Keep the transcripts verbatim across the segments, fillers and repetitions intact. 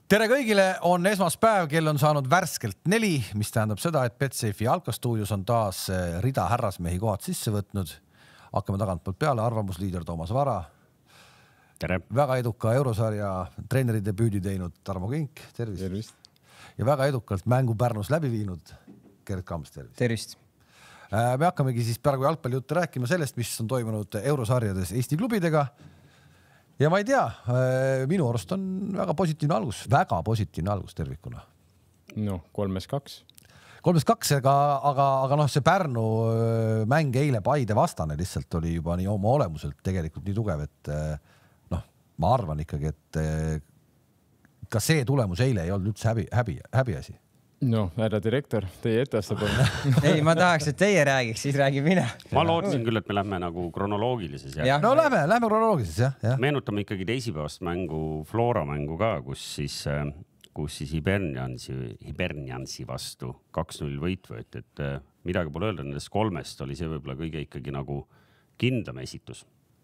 Tere kõigile, on esmaspäev, kell on saanud värskelt neli, mis tähendab seda, et Betsafe'i Alkastuudios on taas rida härrasmehi kohad sisse võtnud. Hakkame tagantpoolt peale, arvamusliider Toomas Vara. Tere. Väga eduka eurosarja treeneri debüüdi teinud Tarmo Kink, tervist. Tervist. Ja väga edukalt mängu Pärnus läbi viinud Gert Kamps, tervist. Tervist. Me hakkamegi siis praegu jalgpallijuttu rääkima sellest, mis on toimunud eurosarjades Eesti klubidega. Ja ma ei tea, minu arust on väga positiivne algus, väga positiivne algus tervikuna. No, kolmes kaks. kolmes kaks, aga, aga, aga noh, see Pärnu mäng eile Paide vastane lihtsalt oli juba nii oma olemuselt tegelikult nii tugev, et noh, ma arvan ikkagi, et ka see tulemus eile ei olnud üldse häbi, häbi, häbi asi. No, härra direktor, teie etteastab on. Ei, ma tahaks, et teie räägiks, siis räägin mina. Ma lootsin küll, et me lähme nagu kronoloogilises. Ja. No lähme, lähme kronoloogilises, jah. Ja. Meenutame ikkagi teisipäevast mängu, Flora mängu ka, kus siis, kus siis Hiberniansi, Hiberniansi vastu kaks null võit võeti, et midagi pole öelda, nendest kolmest oli see võib-olla kõige ikkagi nagu kindlam esitus.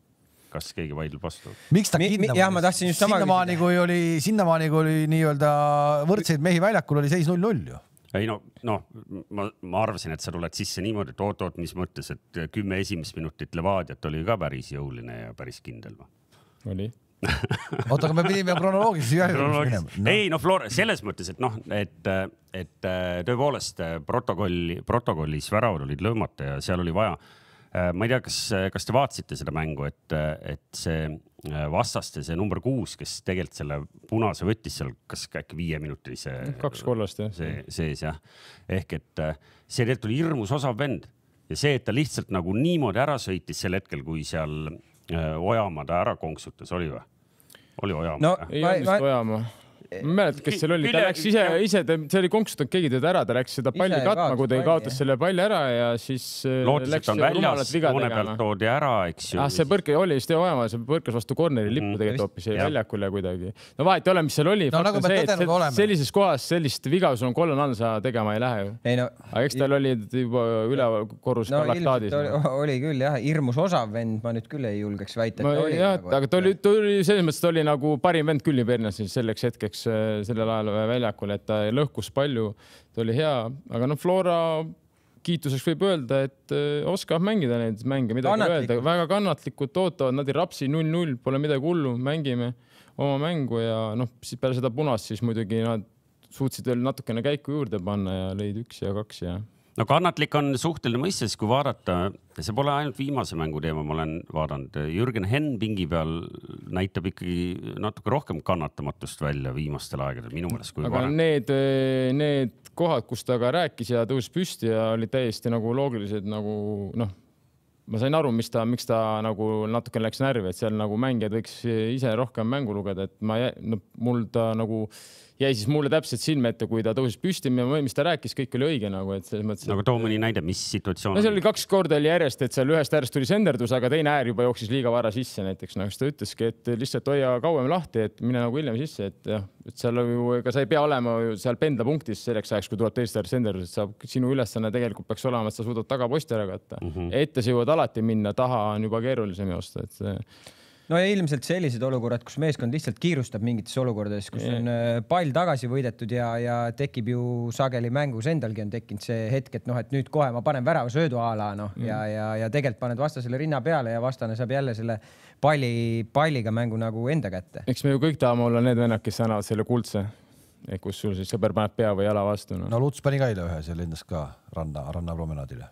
Kas keegi vaidleb vastu? Miks ta mi, kindlam? Jah, ma tahtsin just sama sinnamaani, kui oli, sinnamaani, kui oli nii-öelda võrdseid mehi väljakul, oli seis null null ju. Ei no, no ma, ma arvasin, et sa tuled sisse niimoodi, et oot, oot, mis mõttes, et kümme esimest minutit Levadiat oli ka päris jõuline ja päris kindel. Oli. Oota, aga me pidime kronoloogilisi minema. No. Ei, no Flora, selles mõttes, et noh, et, et tõepoolest protokolli, protokollis väravad olid lõõmata ja seal oli vaja. Ma ei tea, kas, kas te vaatasite seda mängu, et, et see vastaste, see number kuus, kes tegelikult selle punase võttis seal, kas äkki viieminutilise kaks kollast, jah. See, sees, jah. Ehk et see tegelikult oli hirmus osav vend ja see, et ta lihtsalt nagu niimoodi ära sõitis sel hetkel, kui seal Ojamaa ta ära konksutas, oli või? Oli Ojamaa? No, ei olnud vist Ojamaa. Ma mälet, kes seal oli, ta läks ise, ise see oli konksutanud keegi teda ära, ta läks seda palli katma, kui ta kaotas selle palli ära ja siis lootis, läks väljas, hoone pealt toodi ära, eks ju. Ah, see põrke oli, see Ojamaa, see põrkas vastu korneri lippu mm, tegelikult hoopis väljakule kuidagi. No vahet ei ole, mis seal oli. No, nagu see, see, sellises kohas sellist viga, sul on kollan all, sa tegema ei lähe. Ei, no, aga eks tal oli juba üle korrus no, galaktaadis. Oli, oli küll, jah, hirmus osav vend, ma nüüd küll ei julgeks väita. Ma, oli, jah, nagu, aga ta oli, ta oli, selles mõttes ta oli nagu parim vend küll Hibernias selleks hetkeks sellel ajal väljakul, et ta lõhkus palju, ta oli hea, aga no Flora kiituseks võib öelda, et oskab mängida neid mänge, midagi öelda, väga kannatlikud ootavad, nad ei rapsi null null, pole midagi hullu, mängime oma mängu ja noh, siis peale seda punast siis muidugi nad suutsid veel natukene käiku juurde panna ja lõid üks ja kaks ja no kannatlik on suhteline mõistes, kui vaadata, see pole ainult viimase mängu teema, ma olen vaadanud. Jürgen Henn pingi peal näitab ikkagi natuke rohkem kannatamatust välja viimastel aegadel minu mõttes. Kui aga varem. Need, need kohad, kus ta ka rääkis ja tõus püsti ja oli täiesti nagu loogilised, nagu noh, ma sain aru, mis ta, miks ta nagu natuke läks närvi, et seal nagu mängijad võiks ise rohkem mängu lugeda, et ma, no, mul ta nagu jäi siis mulle täpselt silme ette, kui ta tõusis püsti, mis ta rääkis, kõik oli õige nagu, et selles mõttes. Nagu too mõni näide, mis situatsioon? No seal oli kaks korda oli järjest, et seal ühest äärest tuli senderdus, aga teine äär juba jooksis liiga vara sisse näiteks. Nagu ta ütleski, et lihtsalt hoia kauem lahti, et mine nagu hiljem sisse, et jah, et seal ju, ega sa ei pea olema ju seal pendlapunktis selleks ajaks, kui tuleb teist äärest senderdus, et saab, sinu ülesanne tegelikult peaks olema, et sa suudad tagaposti ära katta. Mm -hmm. Ette sa jõuad alati minna, taha on juba keerulisem joosta, et see no ja ilmselt sellised olukorrad, kus meeskond lihtsalt kiirustab mingites olukordades, kus on pall tagasi võidetud ja, ja tekib ju sageli mängus endalgi on tekkinud see hetk, et noh, et nüüd kohe ma panen värava söödu ala noh, mm. ja, ja, ja tegelikult paned vastasele rinna peale ja vastane saab jälle selle palli, palliga mängu nagu enda kätte. Eks me ju kõik tahame olla need vennad, kes annavad selle kuldse, kus sul siis sõber paneb pea või jala vastu. No, no Luts pani ka ühe seal endas ka ranna, ranna promenaadile.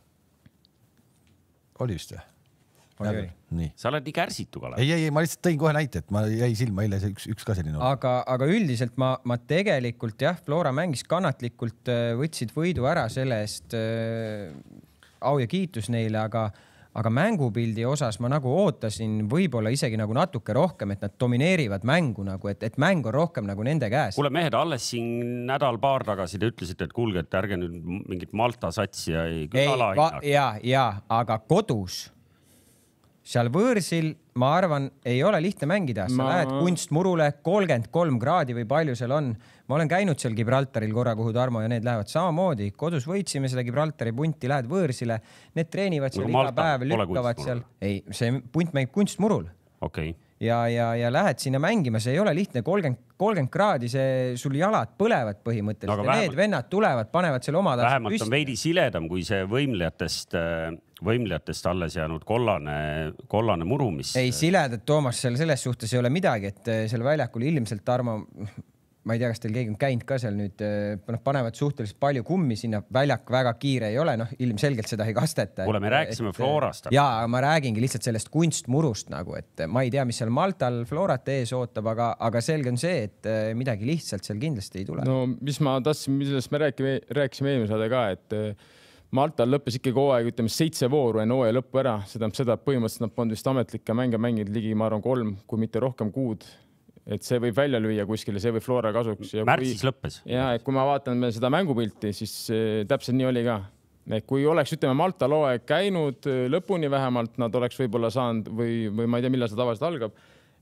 Oli vist või? Nii. Sa oled nii kärsitu, Kalev. Ei, ei, ma lihtsalt tõin kohe näite, et ma jäi silma eile üks, üks ka selline. Aga, aga üldiselt ma, ma tegelikult jah, Flora mängis kannatlikult, võtsid võidu ära selle eest äh, au ja kiitus neile, aga, aga mängupildi osas ma nagu ootasin võib-olla isegi nagu natuke rohkem, et nad domineerivad mängu, nagu, et, et mäng on rohkem nagu nende käes. Kuule mehed, alles siin nädal paar tagasi te ütlesite, et kuulge, et ärge nüüd mingit Malta satsi ja ei, ei va, ja, ja, aga kodus seal võõrsil, ma arvan, ei ole lihtne mängida. Sa ma... lähed kunstmurule kolmkümmend kolm kraadi või palju seal on. Ma olen käinud seal Gibraltaril korra, kuhu Tarmo ja need lähevad samamoodi. Kodus võitsime seda Gibraltari punti, lähed võõrsile. Need treenivad seal no, iga päev, lükkavad seal. Ei, see punt mängib kunstmurul. Okay. Ja, ja, ja lähed sinna mängima, see ei ole lihtne kolmkümmend kolmkümmend kraadi, see sul jalad põlevad põhimõtteliselt no, ja vähemalt, need vennad tulevad, panevad selle oma vähemalt püsti. On veidi siledam kui see võimlejatest, võimlejatest alles jäänud kollane, kollane muru, mis... Ei, siledad, Toomas, seal selles suhtes ei ole midagi, et seal väljakul ilmselt Tarmo... ma ei tea, kas teil keegi on käinud ka seal nüüd, panevad suhteliselt palju kummi sinna, väljak väga kiire ei ole, noh, ilmselgelt seda ei kasteta. Kuule, me rääkisime et, Florast. Jaa, ma räägingi lihtsalt sellest kunstmurust nagu, et ma ei tea, mis seal Maltal Florat ees ootab, aga, aga selge on see, et midagi lihtsalt seal kindlasti ei tule. No, mis ma tahtsin, millest me rääkime, rääkisime eelmine saade ka, et Maltal lõppes ikkagi hooaeg, ütleme, seitse vooru enne hooaja lõppu ära. Seda, seda põhimõtteliselt nad polnud vist ametlikke mänge mängid ligi, ma arvan, kolm, kui mitte rohkem kuud. Et see võib välja lüüa kuskile, see võib Flora kasuks. Ja märtsis kui, lõppes. Ja, et kui ma vaatan seda mängupilti, siis täpselt nii oli ka. Et kui oleks, ütleme, Malta hooaeg käinud lõpuni vähemalt, nad oleks võib-olla saanud või, või ma ei tea, millal see tavaliselt algab.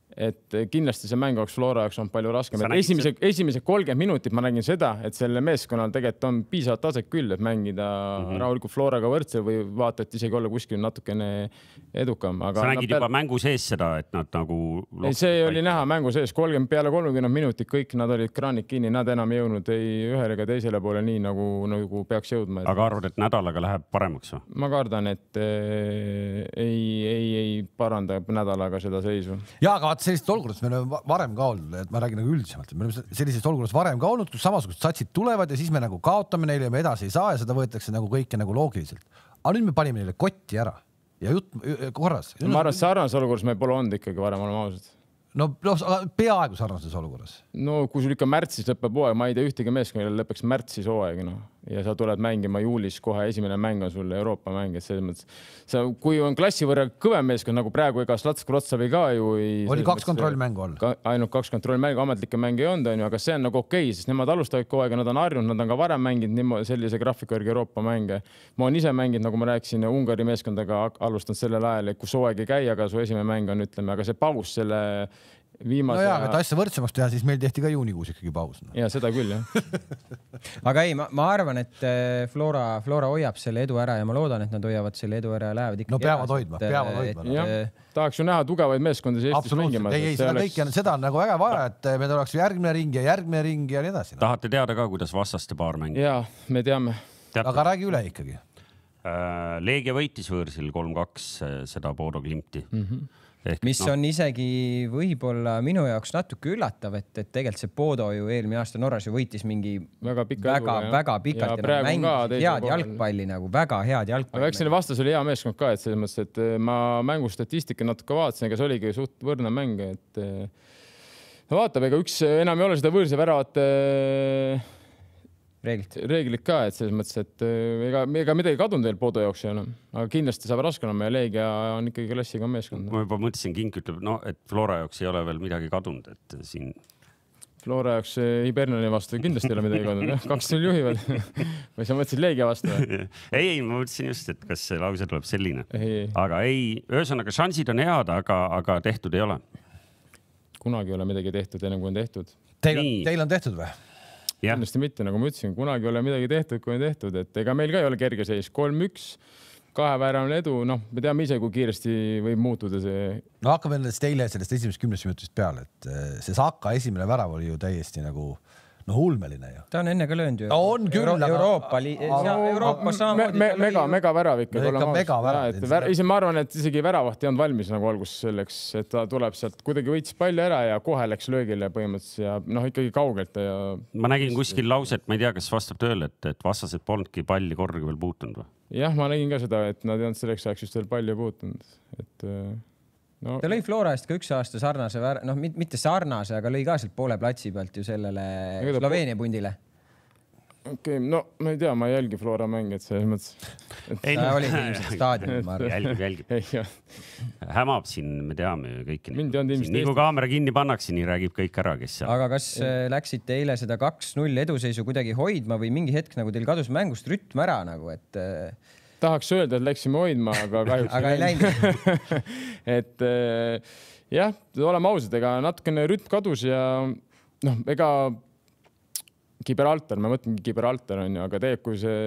Et kindlasti see mäng oleks Flora jaoks on palju raskem. Esimese, esimese kolmkümmend minutit ma nägin seda, et selle meeskonnal tegelikult on piisavalt taset küll, et mängida mm -hmm. rahulikult Floraga võrdsel või vaata, et isegi olla kuskil natukene edukam. Aga sa nägid peal... juba mängu sees seda, et nad nagu... Ei, see oli näha mängu sees. kolmkümmend peale kolmkümmend minutit kõik nad olid kraanid kinni, nad enam ei jõudnud ei ühele ega teisele poole nii, nagu, nagu peaks jõudma. Et... Aga arvad, et nädalaga läheb paremaks või? Ma kardan, et äh, ei, ei, ei paranda nädalaga seda seisu. Ja, aga sellisest olukorrast me oleme varem ka olnud, et ma räägin nagu üldisemalt, me oleme sellisest olukorrast varem ka olnud, kus samasugused satsid tulevad ja siis me nagu kaotame neile ja me edasi ei saa ja seda võetakse nagu kõike nagu loogiliselt. Aga nüüd me panime neile kotti ära ja jutt korras. Ma arvan, sarnases olukorras me pole olnud ikkagi varem, oleme ausad. No, no peaaegu sarnases olukorras. No kui sul ikka märtsis lõpeb hooaeg, ma ei tea ühtegi meeskonnal lõpeks märtsis hooaeg, no. Ja sa tuled mängima juulis kohe esimene mäng on sul Euroopa mäng, et selles mõttes sa, kui on klassi võrra kõvem meeskond, nagu praegu ega Slats Krotsavi ka ju ei... Oli kaks kontrollmängu all. Ka, ainult kaks kontrollmängu, ametlikke mänge ei olnud, on ju, aga see on nagu okei, okay, sest nemad alustavad kogu aeg ja nad on harjunud, nad on ka varem mänginud sellise graafiku järgi Euroopa mänge. Ma olen ise mänginud, nagu ma rääkisin, Ungari meeskondaga alustanud sellel ajal, kus hooaeg ei käi, aga su esimene mäng on, ütleme, aga see paus selle viimase... No jaa, et asja võrdsemaks teha, siis meil tehti ka juunikuus ikkagi paus. No. Ja seda küll, jah. Aga ei, ma, ma arvan, et Flora, Flora hoiab selle edu ära ja ma loodan, et nad hoiavad selle edu ära ja lähevad ikkagi... No peavad hoidma, peavad hoidma. Ja, tahaks ju näha tugevaid meeskondi Eestis mängima. Ei, ei, seda oleks... kõike, seda on nagu väga vaja, et me tuleks järgmine ring ja järgmine ring ja nii edasi. No. Tahate teada ka, kuidas vastaste paar mängi? Jaa, me teame. Teate? Aga räägi üle ikkagi. Leegia võitis võõrsil kolm kaks seda Bodo Glimti. Mm-hmm. Ehk, mis no. on isegi võib-olla minu jaoks natuke üllatav, et, et tegelikult see Bodo ju eelmine aasta Norras ju võitis mingi väga, pika väga, edu, väga pikalt ja, ja mängisid head jalgpalli nagu, väga head jalgpalli. Aga eks selle vastas oli hea meeskond ka, et selles mõttes, et ma mängu statistika natuke vaatasin, ega see oligi suht võrdne mäng, et no vaatab, ega üks enam ei ole seda võõrse väravat reeglit. reeglit ka, et selles mõttes, et ega, ega midagi kadunud veel Bodo jaoks ei ole, aga kindlasti saab raske olema ja Leegia on ikkagi klassiga meeskond. Ma juba mõtlesin, Kink ütleb, no, et Flora jaoks ei ole veel midagi kadunud, et siin... Flora jaoks Hibernani vastu kindlasti ei ole midagi kadunud, kaks null juhivad. Või sa mõtlesid Leegia vastu? ei, ei, ma mõtlesin just, et kas see lause tuleb selline. Ei. Aga ei, ühesõnaga šansid on head, aga, aga tehtud ei ole. Kunagi ei ole midagi tehtud, enne kui on tehtud. Teil, teil on tehtud või? Ja. Kindlasti mitte, nagu ma ütlesin, kunagi ei ole midagi tehtud, kui on tehtud, et ega meil ka ei ole kerge seis. kolm üks, kaheväärane edu, noh, me teame ise, kui kiiresti võib muutuda see. No hakkame nendest teile sellest esimest kümnest minutist peale, et see Saka esimene värav oli ju täiesti nagu no ulmeline ju. Ta on enne ka löönud ju. No on küll. Euro Euroopa, aga... Euroopa samamoodi. Me, me, mega, mega värav ikka. No, mega värav. Ja, vär... ise ma arvan, et isegi väravahti on valmis nagu algus selleks, et ta tuleb sealt kuidagi võitis palju ära ja kohe läks löögile põhimõtteliselt ja noh, ikkagi kaugelt. Ja... Ma nägin kuskil lauset, ma ei tea, kas vastab tööle, et, et vastased polnudki palli korraga veel puutunud või? Jah, ma nägin ka seda, et nad ei olnud selleks ajaks just veel palju puutunud. Et... No. Ta lõi Flora eest ka üks aasta sarnase, noh mitte sarnase, aga lõi ka sealt poole platsi pealt ju sellele Sloveenia pundile. Okei, okay, no ma ei tea, ma ei jälgi Flora mängi, et selles mõttes. Et... Ta no. oligi ilmselt staadionil, ma arvan. Jälgib, jälgib. Hämab siin, me teame kõiki. Nii kui kaamera kinni pannakse, nii räägib kõik ära, kes seal. Aga kas läksite eile seda kaks null eduseisu kuidagi hoidma või mingi hetk nagu teil kadus mängust rütm ära nagu, et... Tahaks öelda, et läksime hoidma, aga kahjuks aga ei läinud. et jah, oleme ausad, ega natukene rütm kadus ja noh, ega Gibraltar, me mõtlengi Gibraltar on ju, aga tegelikult kui see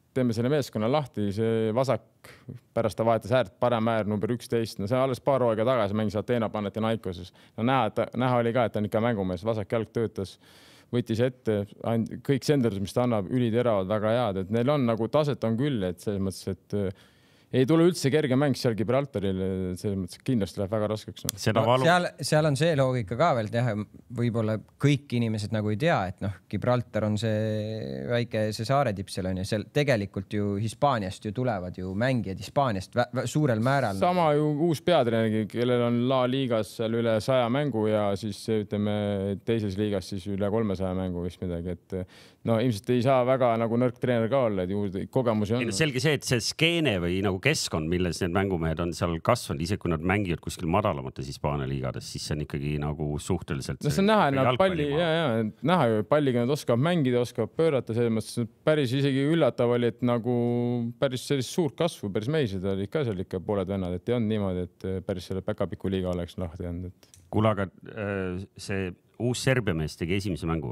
teeme selle meeskonna lahti, see vasak pärast ta vahetas äärt, parem äär number üksteist, no see alles paar hooaega tagasi mängis Ateena Panathinaikoses. No näha, et, näha oli ka, et ta on ikka mängumees, vasak jalg töötas, võttis ette, kõik senderdus, mis ta annab, üliteravad väga head, et neil on nagu taset on küll, et selles mõttes, et ei tule üldse kerge mäng seal Gibraltaril, selles mõttes kindlasti läheb väga raskeks. No. No, seal, seal on see loogika ka veel teha, võib-olla kõik inimesed nagu ei tea, et noh, Gibraltar on see väike see saare tipp seal on ja seal tegelikult ju Hispaaniast ju tulevad ju mängijad Hispaaniast suurel määral. Sama ju uus peatreener, kellel on La Liigas seal üle saja mängu ja siis ütleme teises liigas siis üle kolmesaja mängu vist midagi, et no ilmselt ei saa väga nagu nõrk treener ka olla, et juurde kogemusi on. Selge see, et see skeene või nagu keskkond, milles need mängumehed on seal kasvanud, isegi kui nad mängivad kuskil madalamates Hispaania liigades, siis see on ikkagi nagu suhteliselt... No see on näha, et nad palli, ja, ja, näha ju, palliga nad oskavad mängida, oskavad pöörata, selles mõttes päris isegi üllatav oli, et nagu päris sellist suurt kasvu, päris meised olid ka seal ikka pooled vennad, et ei olnud niimoodi, et päris selle päkapiku liiga oleks lahti jäänud. Kuule, aga see uus Serbia mees tegi esimese mängu?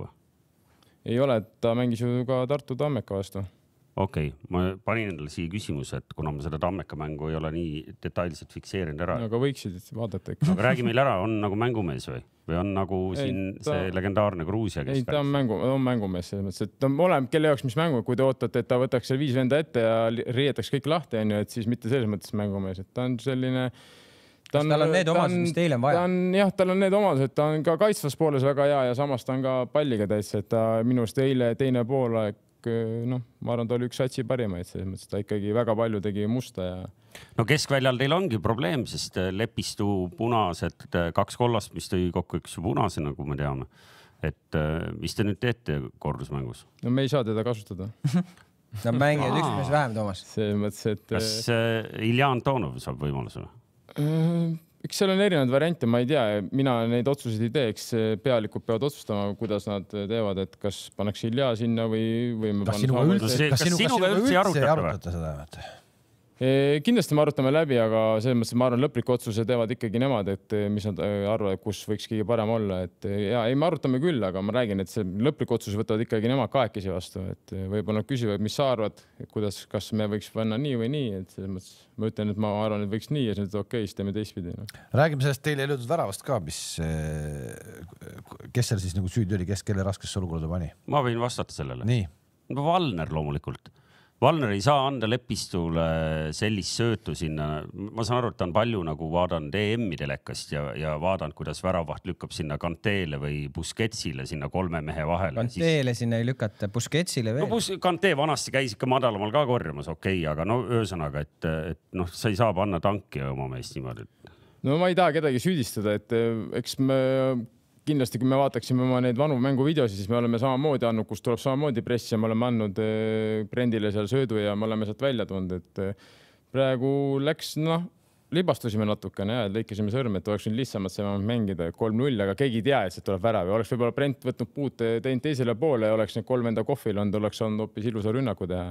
Ei ole, ta mängis ju ka Tartu Tammeka vastu. Okei, okay. Ma panin endale siia küsimus, et kuna ma seda Tammeka mängu ei ole nii detailselt fikseerinud ära. Aga võiksid vaadata. Aga räägi meil ära, on nagu mängumees või? Või on nagu siin ei, ta... see legendaarne Gruusia? Ei, ta on, mängu, on mängumees selles mõttes, et ta oleneb kelle jaoks mis mängu, kui te ootate, et ta võtaks seal viis venda ette ja riietaks kõik lahti, on ju, et siis mitte selles mõttes mängumees, et ta on selline... Ta on, tal on need omadused, mis teil on vaja? Ta on, jah, tal on need omadused, ta on ka kaitsvas pooles väga hea ja samas ta on ka palliga täitsa, et ta minust eile teine pool noh, ma arvan, ta oli üks satsi parimaid, selles mõttes ta ikkagi väga palju tegi musta ja... No keskväljal teil ongi probleem, sest Lepistu punased, kaks kollast, mis tõi kokku üks punase, nagu me teame. Et mis te nüüd teete kordusmängus? No me ei saa teda kasutada. Nad mängivad üks mees vähem, Toomas. Selles mõttes, et... Kas Ilja Antonov saab võimaluse või? Eks seal on erinevad variante, ma ei tea, mina neid otsuseid ei teeks, pealikud peavad otsustama, kuidas nad teevad, et kas pannakse Ilja sinna või... või kas sinuga üldse, kas sinuga üldse arutate seda? Kindlasti me arutame läbi, aga selles mõttes ma arvan, lõpliku otsuse teevad ikkagi nemad, et mis nad arvavad, kus võiks kõige parem olla. Et ja, ei, me arutame küll, aga ma räägin, et see lõpliku otsuse võtavad ikkagi nemad kahekesi vastu. Et võib-olla nad küsivad, mis sa arvad, kuidas, kas me võiks panna nii või nii. Et selles mõttes ma ütlen, et ma arvan, et võiks nii ja siis okei, okay, siis teeme teistpidi. No. Räägime sellest teile ei löödud väravast ka, mis, kes seal siis nagu süüdi oli, kes kelle raskesse olukorda pani? Ma võin vastata sellele. Nii. Valner loomulikult. Valner ei saa anda Lepistule sellist söötu sinna. Ma saan aru, et ta on palju nagu vaadanud E M-i telekast ja, ja vaadanud, kuidas väravaht lükkab sinna Kanteele või Busquetsile sinna kolme mehe vahele. Kanteele siis... sinna ei lükata, Busquetsile veel. No Bus... Kante vanasti käis ikka madalamal ka korjamas, okei, okay, aga no öösõnaga, et, et noh, sa ei saa panna tanki oma meest niimoodi. No ma ei taha kedagi süüdistada, et eks me... Kindlasti, kui me vaataksime oma neid vanu mänguvideosi, siis me oleme samamoodi andnud, kus tuleb samamoodi pressi ja me oleme andnud Brendile seal söödu ja me oleme sealt välja toonud, et praegu läks, noh, libastusime natukene ja lõikasime sõrme, et oleks nüüd lihtsamalt see mängida kolm null, aga keegi ei tea, et see tuleb värav. Oleks võib-olla Brent võtnud puute teinud teisele poole ja oleks need kolm enda kohvil olnud, oleks olnud hoopis ilusa rünnaku teha.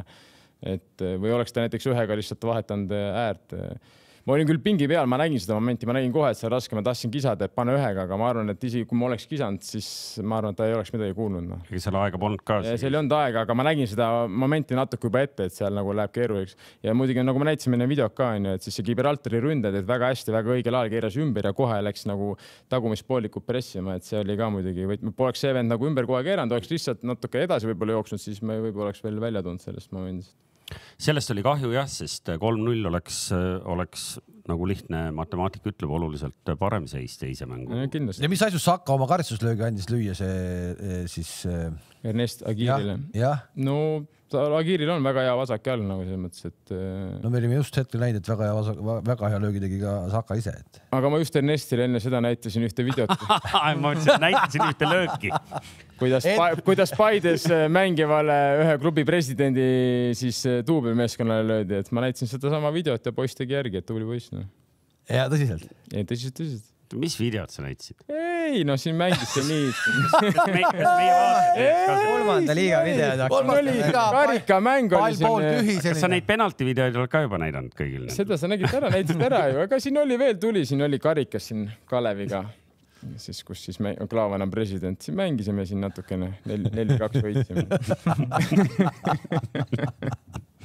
Et, või oleks ta näiteks ühega lihtsalt vahetanud äärt. Ma olin küll pingi peal, ma nägin seda momenti, ma nägin kohe, et see raske, ma tahtsin kisada, et pane ühega, aga ma arvan, et isegi kui ma oleks kisanud, siis ma arvan, et ta ei oleks midagi kuulnud. No. Ega seal aega polnud ka. See oli olnud aega, aga ma nägin seda momenti natuke juba ette, et seal nagu läheb keeruliseks. Ja muidugi, nagu ma näitasin menne videot ka, et siis see Gibraltari ründed, et väga hästi, väga õigel ajal keeras ümber ja kohe läks nagu tagumispoolikud pressima, et see oli ka muidugi, või poleks see vend nagu ümber kohe keeranud, oleks lihtsalt natuke edasi võib-olla jooksnud, siis me võib-olla oleks veel välja toonud sellest momendist. Sellest oli kahju jah, sest kolm null oleks, oleks nagu lihtne matemaatika ütleb oluliselt parem seis teise mängu. Ja, ja mis asjus Saka oma karistuslöögi andis lüüa see siis... Ernest Agirile. Ja, ja. No Agiril on väga hea vasak jalg nagu selles mõttes, et... No me olime just hetkel näinud, et väga hea, vasak, väga hea löögi tegi ka Saka ise. Et... Aga ma just Ernestile enne seda näitasin ühte videot. ma näitasin ühte lööki. Kuidas, et... kuidas Paides mängivale ühe klubi presidendi siis duubelmeeskonnale löödi, et ma näitasin seda sama videot ja poiss tegi järgi, et tubli poiss. No. Ja tõsiselt? Ja tõsiselt, tõsiselt. Mis videot sa näitasid? Ei, no siin mängis see nii. Kolmanda liiga videod. Karikamäng oli siin. Kas sa neid penalti videoid oled ka juba näidanud kõigil? Seda sa nägid ära, näitasid ära ju. Aga siin oli veel tuli, siin oli karikas siin Kaleviga. Siis, kus siis me, Klaav enam president. Siin mängisime siin natukene. Neli kaks võitsime.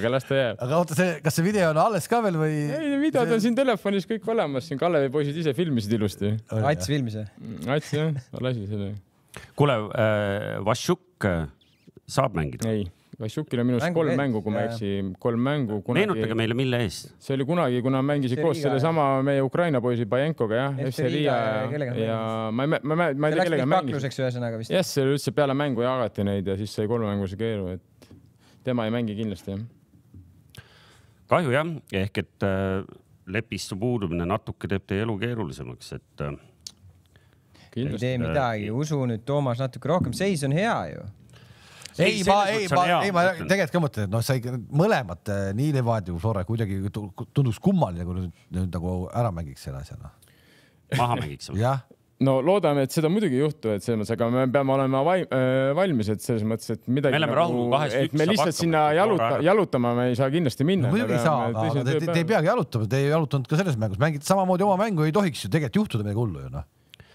aga las ta jääb. aga oota, see, kas see video on alles ka veel või? Ei, videod on siin telefonis kõik olemas, siin Kalevi poisid ise filmisid ilusti. Ats filmis või? Ats jah, lasi selle. Kuule, äh, Vašuk saab mängida? Ei, Vašukil on minust Mängu kolm veel. mängu, kui ma eksi, kolm mängu. Kunagi... Meenutage meile, mille eest? See oli kunagi, kuna mängisid koos selle sama meie Ukraina poisi Bajenkoga, jah, F C Riia ja, ja ma, ma, ma, ma ei tea, kellega mängis. ühesõnaga vist. Jah, see üldse peale mängu jagati neid ja siis sai kolm mängu see keeru, et tema ei mängi kindlasti, jah. Kahju jah, ehk et äh, lepistu puudumine natuke teeb teie elu keerulisemaks, et äh, ei tee midagi, usu nüüd Toomas natuke rohkem, seis on hea ju. ei, ma, ei, ma, ei, ma tegelikult ka mõtlen, et noh, sai mõlemad nii Levadia kui Flora kuidagi tunduks kummaline, kui nüüd, nüüd nagu ära mängiks selle asjana. Maha mängiks. jah. No loodame, et seda muidugi ei juhtu, et selles mõttes, aga me peame olema valmis, et selles mõttes, et midagi me, nagu, et me lihtsalt sinna jaluta, jalutama me ei saa kindlasti minna. No, muidugi ei saa, aga te, te, te ei peagi jalutama, te ei jalutanud ka selles mängus, mängite samamoodi oma mängu, ei tohiks ju tegelikult juhtuda midagi hullu ju noh.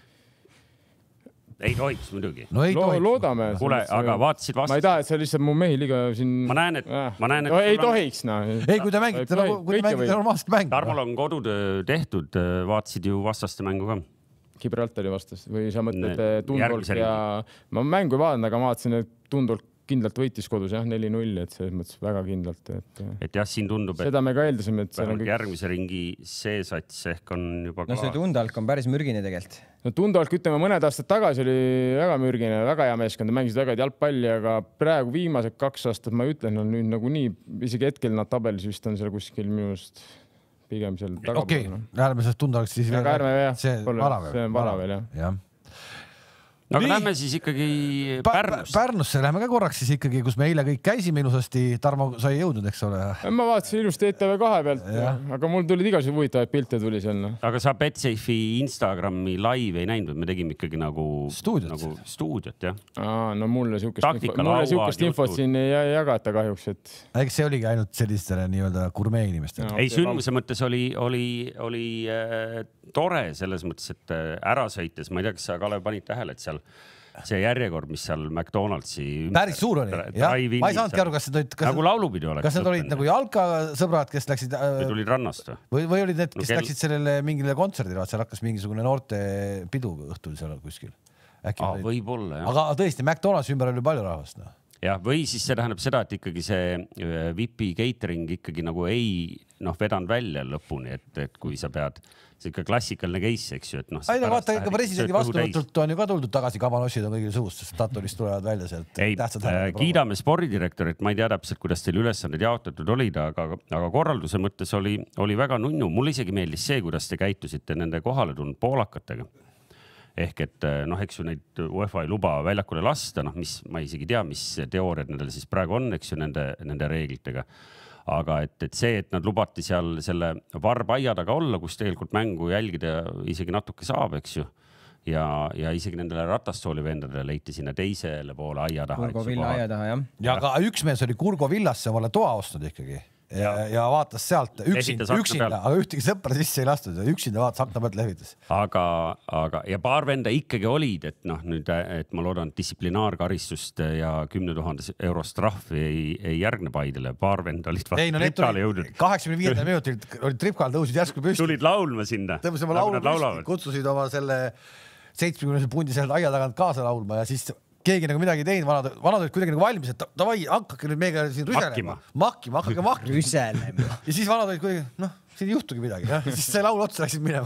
Ei tohiks muidugi. No ei Lo tohiks. Loodame. Kuule, aga vaatasid vastu. Ma ei taha, et see lihtsalt mu mehi liiga siin... Ma näen, et... Äh. Ma näen, et no, ei tohiks, no. Ei, kui te mängite, nagu, kui te mängite normaalselt mängu. Tarmol on kodutöö tehtud, vaatasid ju vastaste mängu ka. Gibraltari vastas või sa mõtled Tundolk ja... Ma mängu ei vaadanud, aga ma vaatasin, et Tundolk kindlalt võitis kodus, jah, neli null, et selles mõttes väga kindlalt. Et, et jah, siin tundub, et seda me ka eeldasime, et see on kõik... järgmise ringi see sats ehk on juba no see Tundolk on päris mürgine tegelikult. No Tundolk, ütleme, mõned aastad tagasi oli väga mürgine, väga hea meeskond, mängisid väga jalgpalli, aga praegu viimased kaks aastat, ma ütlen, on nüüd nagu nii, isegi hetkel nad tabelis vist on seal kuskil minust pigem seal taga. Okei, lähme sellest Tundolk siis veel. Aga ärme jah, see on vara veel, jah. jah. Aga lähme siis ikkagi Pärnusse. Pärnusse lähme ka korraks siis ikkagi, kus me eile kõik käisime ilusasti. Tarmo, sa ei jõudnud, eks ole? Ma vaatasin ilusti E T V kahe pealt, aga mul tulid igasugu huvitavaid pilte tuli seal. Aga sa Betsafe'i Instagrami live ei näinud, me tegime ikkagi nagu stuudiot, nagu stuudiot jah. Aa, no mulle siukest infot siin ei jagata kahjuks, et... Eks see oligi ainult sellistele nii-öelda gurmee inimestele. Ei, sündmuse mõttes oli, oli, oli äh, tore selles mõttes, et ära sõites, ma ei tea, kas sa Kalev panid tähele, et seal see järjekord, mis seal McDonaldsi päris suur oli, jah. Ma ei saanudki aru, kas need olid... Nagu laulupidi oleks. Kas need olid nagu jalkasõbrad, kes läksid... Või tulid rannast või? Või olid need, kes läksid sellele mingile kontserdile, seal hakkas mingisugune noorte pidu õhtul seal kuskil. Ah, võib-olla, jah. Aga tõesti, McDonaldsi ümber oli palju rahvast. No. Jah, või siis see tähendab seda, et ikkagi see V I P catering ikkagi nagu ei noh, vedanud välja lõpuni, et, et kui sa pead... See ikka klassikaline case, eks ju, et noh... Ei, no vaata, ikka presidendi vastuvõtult on ju ka tuldud tagasi kabanossid on kõigil suust, sest Taturist tulevad välja sealt. Ei, kiidame spordidirektorit, ma ei tea täpselt, kuidas teil ülesanded jaotatud olid, aga, aga korralduse mõttes oli, oli väga nunnu. Mulle isegi meeldis see, kuidas te käitusite nende kohale tulnud poolakatega. Ehk et noh, eks ju neid UEFA ei luba väljakule lasta, noh, mis ma isegi tea, mis teooriad nendel siis praegu on, eks ju, nende, nende reeglitega. Aga et, et see, et nad lubati seal selle varbaia taga olla, kus tegelikult mängu jälgida isegi natuke saab, eks ju. Ja, ja isegi nendele ratastooli vendadele leiti sinna teisele poole aia taha. Kurgo Villa aia taha, jah. Ja aga üks mees oli Kurgo Villasse omale toa ostnud ikkagi. Ja, ja vaatas sealt üksinda, üksinda aga ühtegi sõpra sisse ei lastud ja üksinda vaatas akna pealt lehvitas. Aga, aga ja paar venda ikkagi olid, et noh, nüüd, et ma loodan distsiplinaarkaristust ja kümne tuhande euro strahvi ei, ei järgne Paidele. Paar venda olid ei, no tripkale jõudnud. kaheksakümne viiendal minutil olid tripkal, tõusid järsku püsti. Tulid laulma sinna. Tõmbasime laulu püsti, kutsusid oma selle seitsmekümne pundi sealt aia tagant kaasa laulma ja siis keegi nagu midagi teinud, vanad, vanad olid kuidagi nagu valmis, et davai, hakkake nüüd meiega siin rüselema. Makkima, hakkake makkima. Rüselema. Ja siis vanad olid kuidagi, noh, siin ei juhtugi midagi. Ja siis see laul otsa läksid minema.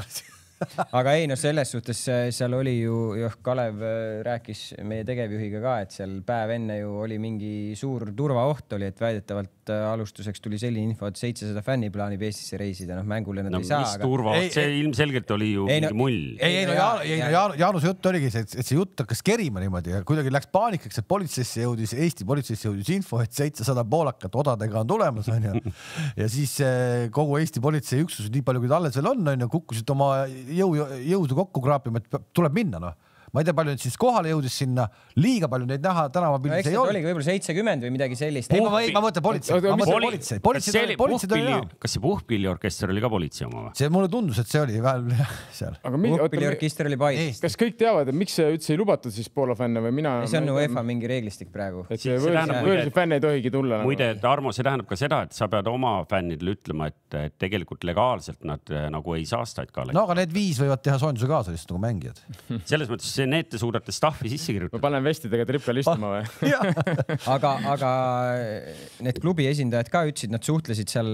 Aga ei, no selles suhtes seal oli ju, joh, Kalev rääkis meie tegevjuhiga ka, et seal päev enne ju oli mingi suur turvaoht oli, et väidetavalt alustuseks tuli selline info, et seitsesada fänni plaanib Eestisse reisida, noh mängule nad no, ei saa. Mis aga... turvaoht, see ei, ilmselgelt oli ju ei, no, mingi mull. Ei, ei, no, ja, ei, no Jaan, Jaanuse jutt oligi see, et see jutt hakkas kerima niimoodi ja kuidagi läks paanikaks, et politseisse jõudis, Eesti politseisse jõudis info, et seitsesada poolakat odadega on tulemas, on ju. Ja siis kogu Eesti politsei üksus, nii palju kui alles veel on, on ju, kukkusid oma jõu, jõudu kokku kraapima, et tuleb minna, noh. ma ei tea, palju nüüd siis kohale jõudis sinna, liiga palju neid näha tänavapildis no, ei olnud. Oligi võib-olla seitsekümmend või midagi sellist. Ei, ma, ma mõtlen politsei. Ma mõtlen politsei. Politsei, politsei oli näha. Kas see puhkpilliorkester oli ka politsei oma või? See mulle tundus, et see oli vähem seal. Puhkpilliorkester oli Paidest. Kas kõik teavad, et miks see üldse ei lubatud siis Poola fänne või mina? See on UEFA mingi reeglistik praegu. Et see võõrsi fänn ei tohigi tulla. Muide, Armo, see tähendab ka seda, et sa pead oma fännidele ütlema, et tegelikult legaalselt nad nagu ei saastaid ka. No aga need viis võivad teha soojenduse kaasa lihtsalt nagu mängijad. Selles mõttes need te suudate staffi sisse kirjutada. Ma panen vestidega trippel istuma või? aga, aga need klubi esindajad ka ütlesid, nad suhtlesid seal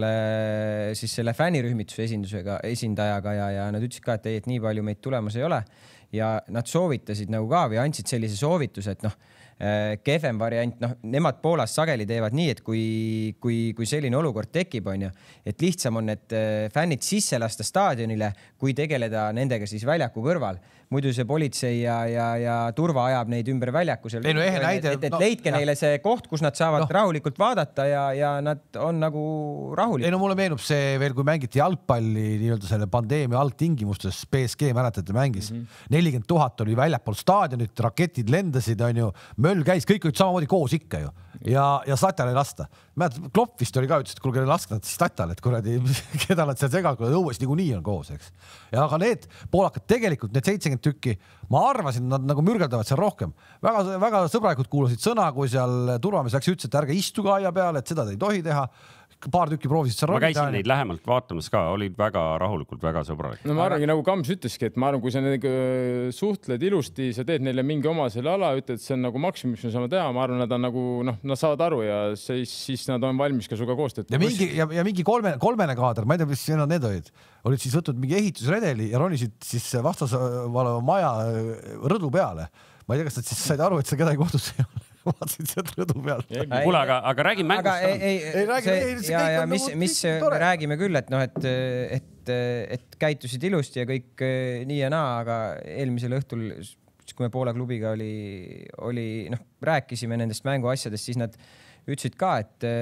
siis selle fännirühmituse esindusega, esindajaga ja, ja nad ütlesid ka, et ei, et nii palju meid tulemas ei ole. Ja nad soovitasid nagu ka või andsid sellise soovituse, et noh, kehvem variant, noh, nemad Poolas sageli teevad nii, et kui, kui, kui selline olukord tekib, on ju, et lihtsam on need fännid sisse lasta staadionile, kui tegeleda nendega siis väljaku kõrval. Muidu see politsei ja, ja, ja turva ajab neid ümber väljaku. Ei, no, näide, et et no, leidke jah. Neile see koht, kus nad saavad no. rahulikult vaadata ja, ja nad on nagu rahulikud. Ei, no mulle meenub see veel, kui mängiti jalgpalli nii-öelda selle pandeemia alttingimustes, P S G mäletate mängis. Mm -hmm. nelikümmend tuhat oli väljapool staadionit, raketid lendasid, on ju, möll käis, kõik olid samamoodi koos ikka ju. Ja, ja Statal ei lasta. Mäletad, Klopp vist oli ka ütles, et kuulge, laske nad Statal, et kuradi, keda nad seal segavad, kui õues niikuinii on koos, eks. Ja aga need poolakad tegelikult, need seitsekümmend tükki, ma arvasin, nad nagu mürgeldavad seal rohkem. Väga, väga sõbralikud kuulasid sõna, kui seal turvamees läks, ütles, et ärge istuge aia peale, et seda te ei tohi teha. Paar tükki proovisid seal ma käisin neid lähemalt vaatamas ka, olid väga rahulikult, väga sõbralik. No ma arvangi, nagu Kams ütleski, et ma arvan, kui sa nendega suhtled ilusti, sa teed neile mingi oma selle ala, ütled, et see on nagu maksimum, mis me saame teha, ma arvan, nad on nagu, noh, nad saavad aru ja siis, siis nad on valmis ka suga koostööd. Ja mingi, ja, ja mingi kolme, kolmene kaader, ma ei tea, mis need olid, olid siis võtnud mingi ehitusredeli ja ronisid siis vastas maja rõdu peale. Ma ei tea, kas nad siis said aru, et see kedagi kohdus ei ole. Vaatsin sealt rõdu peal. Kuule, aga, aga räägi mängust. Aga ei, ei, ei, räägi, see, ei, see ja, ja mis, nagu mis me räägime küll, et noh, et, et, et käitusid ilusti ja kõik nii ja naa, aga eelmisel õhtul, kui me Poola klubiga oli, oli, noh, rääkisime nendest mänguasjadest, siis nad ütlesid ka,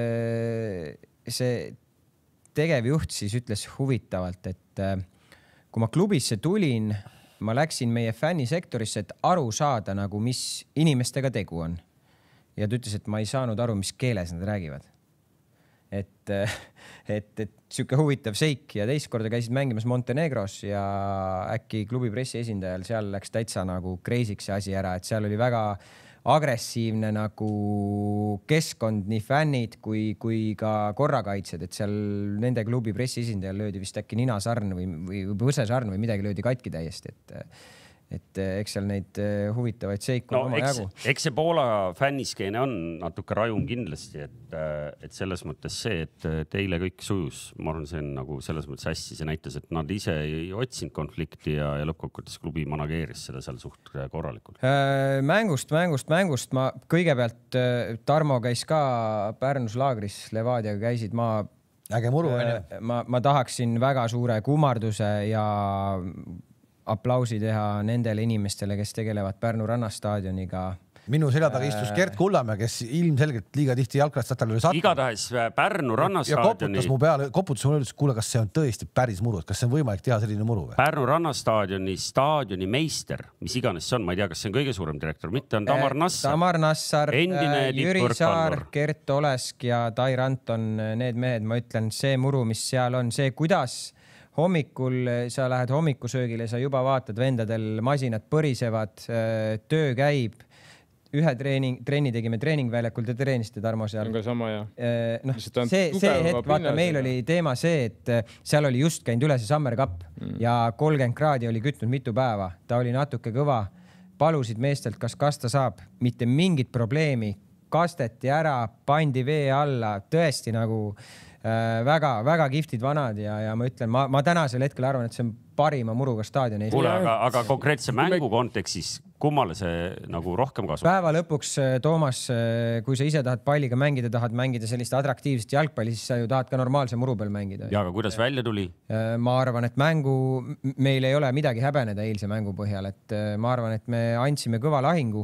et see tegevjuht siis ütles huvitavalt, et kui ma klubisse tulin, ma läksin meie fännisektorisse, et aru saada nagu, mis inimestega tegu on. Ja ta ütles, et ma ei saanud aru, mis keeles nad räägivad. Et, et, et siuke huvitav seik ja teist korda käisid mängimas Montenegros ja äkki klubi pressiesindajal seal läks täitsa nagu kreisiks see asi ära, et seal oli väga agressiivne nagu keskkond, nii fännid kui, kui ka korrakaitsed, et seal nende klubi pressiesindajal löödi vist äkki ninasarn või, või põsesarn või midagi löödi katki täiesti, et et eks seal neid huvitavaid seiku no, oma eks, jagu. Eks see Poola fänniskeene on natuke rajum kindlasti, et, et selles mõttes see, et teile kõik sujus, ma arvan, see on nagu selles mõttes hästi, see näitas, et nad ise ei otsinud konflikti ja, ja lõppkokkuvõttes klubi manageeris seda seal suht korralikult. Mängust, mängust, mängust. Ma kõigepealt Tarmo käis ka Pärnus laagris, Levadiaga käisid, ma äge muru, ma, ma tahaksin väga suure kummarduse ja aplausi teha nendele inimestele, kes tegelevad Pärnu rannastaadioniga. Minu selja taga istus Gert Kullamäe, kes ilmselgelt liiga tihti jalgrattatal oli sattunud. Igatahes Pärnu rannastaadioni. Ja koputas mu peale, koputas mulle ütles, kuule, kas see on tõesti päris muru, kas see on võimalik teha selline muru või? Pärnu rannastaadioni staadioni meister, mis iganes see on, ma ei tea, kas see on kõige suurem direktor, mitte on Tamar Nassar. Tamar Nassar, Jüri Saar, Gert Olesk ja Tair Anton, need mehed, ma ütlen, see muru, mis seal on, see kuidas hommikul, sa lähed hommikusöögile, sa juba vaatad, vendadel masinad põrisevad, töö käib. Ühe treening, treeni tegime treeningväljakul, te treenisite Tarmo seal. On ka sama, jah. No, see, see hetk, vaata, meil oli teema see, et seal oli just käinud üle see Summer Cup mm. ja kolmkümmend kraadi oli kütnud mitu päeva. Ta oli natuke kõva. Palusid meestelt, kas kasta saab. Mitte mingit probleemi. Kasteti ära, pandi vee alla. Tõesti nagu väga, väga kiftid vanad ja, ja ma ütlen, ma, ma tänasel hetkel arvan, et see on parima muruga staadion Eesti. Kuule, aga, aga konkreetse mängu kontekstis, kummale see nagu rohkem kasvab? Päeva lõpuks, Toomas, kui sa ise tahad palliga mängida, tahad mängida sellist atraktiivset jalgpalli, siis sa ju tahad ka normaalse muru peal mängida. Ja aga kuidas välja tuli? Ma arvan, et mängu, meil ei ole midagi häbeneda eilse mängu põhjal, et ma arvan, et me andsime kõva lahingu.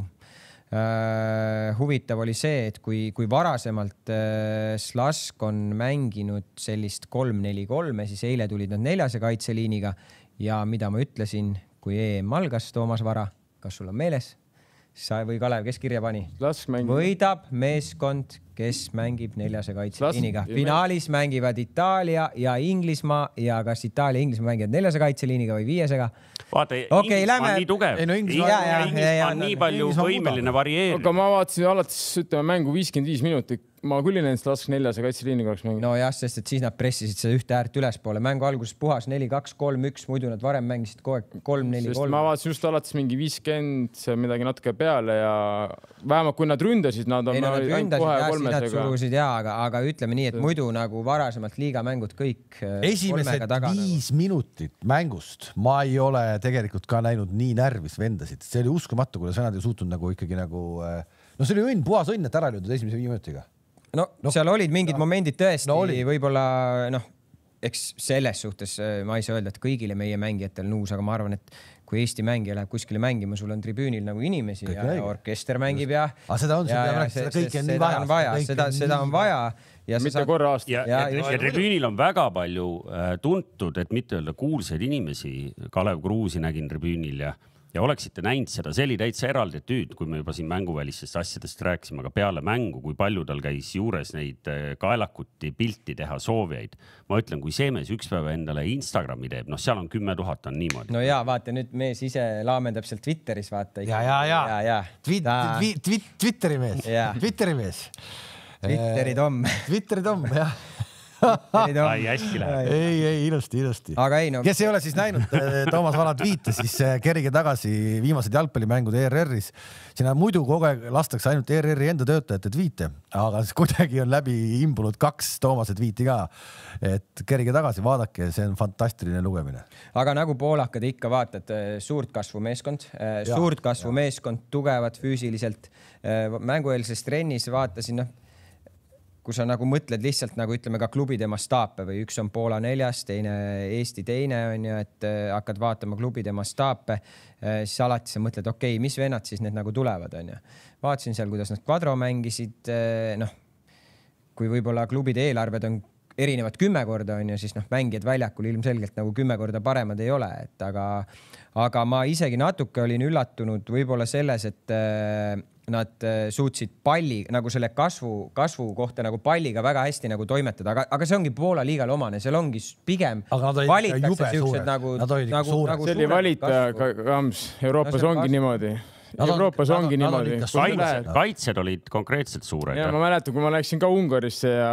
Uh, huvitav oli see, et kui, kui varasemalt uh, Slask on mänginud sellist kolm neli kolm, siis eile tulid nad neljase kaitseliiniga ja mida ma ütlesin, kui E M algas Toomas Vara, kas sul on meeles? Sa või Kalev, kes kirja pani? Mängib. Võidab meeskond, kes mängib neljase kaitseliiniga. Finaalis mängivad Itaalia ja Inglismaa ja kas Itaalia ja Inglismaa mängivad neljase kaitseliiniga või viiesega. Vaata, okay, Inglismaa läme... on nii tugev. Ei, no Inglismaa, ja, ja, Inglismaa ja, on nii palju võimeline varieerida. Aga ma vaatasin alates, ütleme, mängu viiskümmend viis minutit. Ma küll nendest lask neljase kaitseliiniga oleks mängida. No jah, sest et siis nad pressisid seda ühte äärt ülespoole. Mängu alguses puhas neli kaks kolm üks, muidu nad varem mängisid kogu aeg kolm neli kolm. Ma vaatasin just alates mingi viiskümmend midagi natuke peale ja vähemalt kui nad ründasid, nad on Ei, no, nad ründasid ja siis nad surusid ja, aga, aga ütleme nii, et muidu nagu varasemalt liigamängud kõik esimesed viis nagu. minutit mängust ma ei ole tegelikult ka näinud nii närvis vendasid. See oli uskumatu, kuidas nad ei suutnud nagu ikkagi nagu, no see oli õnn, puhas õnn, et ära löödud esimese viie minutiga. No, no seal olid mingid no, momendid tõesti no, võib-olla noh, eks selles suhtes ma ei saa öelda, et kõigile meie mängijatel nõus, aga ma arvan, et kui Eesti mängija läheb kuskile mängima, sul on tribüünil nagu inimesi kõik ja õige. Orkester mängib ja, aga seda on, ja, ja, ja seda kõike on nii vaja. On vaja seda, seda on vaja. Ja mitte saad... korra aasta. Ja, ja, ja, ja tribüünil on väga palju äh, tuntud, et mitte öelda kuulsaid inimesi. Kalev Kruusi nägin tribüünil ja Ja oleksite näinud seda, see oli täitsa eraldi tüüd, kui me juba siin mänguvälistest asjadest rääkisime, aga peale mängu, kui palju tal käis juures neid kaelakuti pilti teha soovijaid. Ma ütlen, kui see mees üks päev endale Instagrami teeb, noh seal on kümme tuhat on niimoodi. No jaa, vaata nüüd mees ise laamendab seal Twitteris, vaata. Ja, ja, ja. ja, ja. Twit, twit, twit, Twitteri mees. Twitteri mees. Twitteri Tom. Twitteri Tom, jah. Ai, hästi läheb. Ei, ei, ilusti, ilusti. Aga ei, no... Kes ei ole siis näinud Toomas Vanad viite, siis kerige tagasi viimased jalgpallimängud E R R-is. Siin muidu kogu aeg lastakse ainult E R R-i enda töötajate viite, aga kuidagi on läbi imbunud kaks Toomased viiti ka. Et kerige tagasi, vaadake, see on fantastiline lugemine. Aga nagu poolakad ikka vaatad, suurt kasvu meeskond, ja, suurt kasvu ja. meeskond, tugevad füüsiliselt. Mängueelses trennis vaatasin, noh, kui sa nagu mõtled lihtsalt nagu ütleme ka klubide mastaape või üks on Poola neljas, teine Eesti teine on ju, et hakkad vaatama klubide mastaape, siis alati sa mõtled, okei, okay, mis vennad siis need nagu tulevad on ju. Vaatasin seal, kuidas nad kvadro mängisid, noh, kui võib-olla klubide eelarved on erinevad kümme korda on ju, siis noh, mängijad väljakul ilmselgelt nagu kümme korda paremad ei ole, et aga, aga ma isegi natuke olin üllatunud võib-olla selles, et nad suutsid palli nagu selle kasvu, kasvu kohta nagu palliga väga hästi nagu toimetada, aga, aga see ongi Poola liigal omane, seal ongi pigem valitakse siuksed nagu, nagu, nagu see oli valita, Kams, Euroopas no, ongi kas... niimoodi. Euroopas nad, ongi nad, niimoodi. Kaitsed, kaitsed olid konkreetselt suured. Ja ma mäletan, kui ma läksin ka Ungarisse ja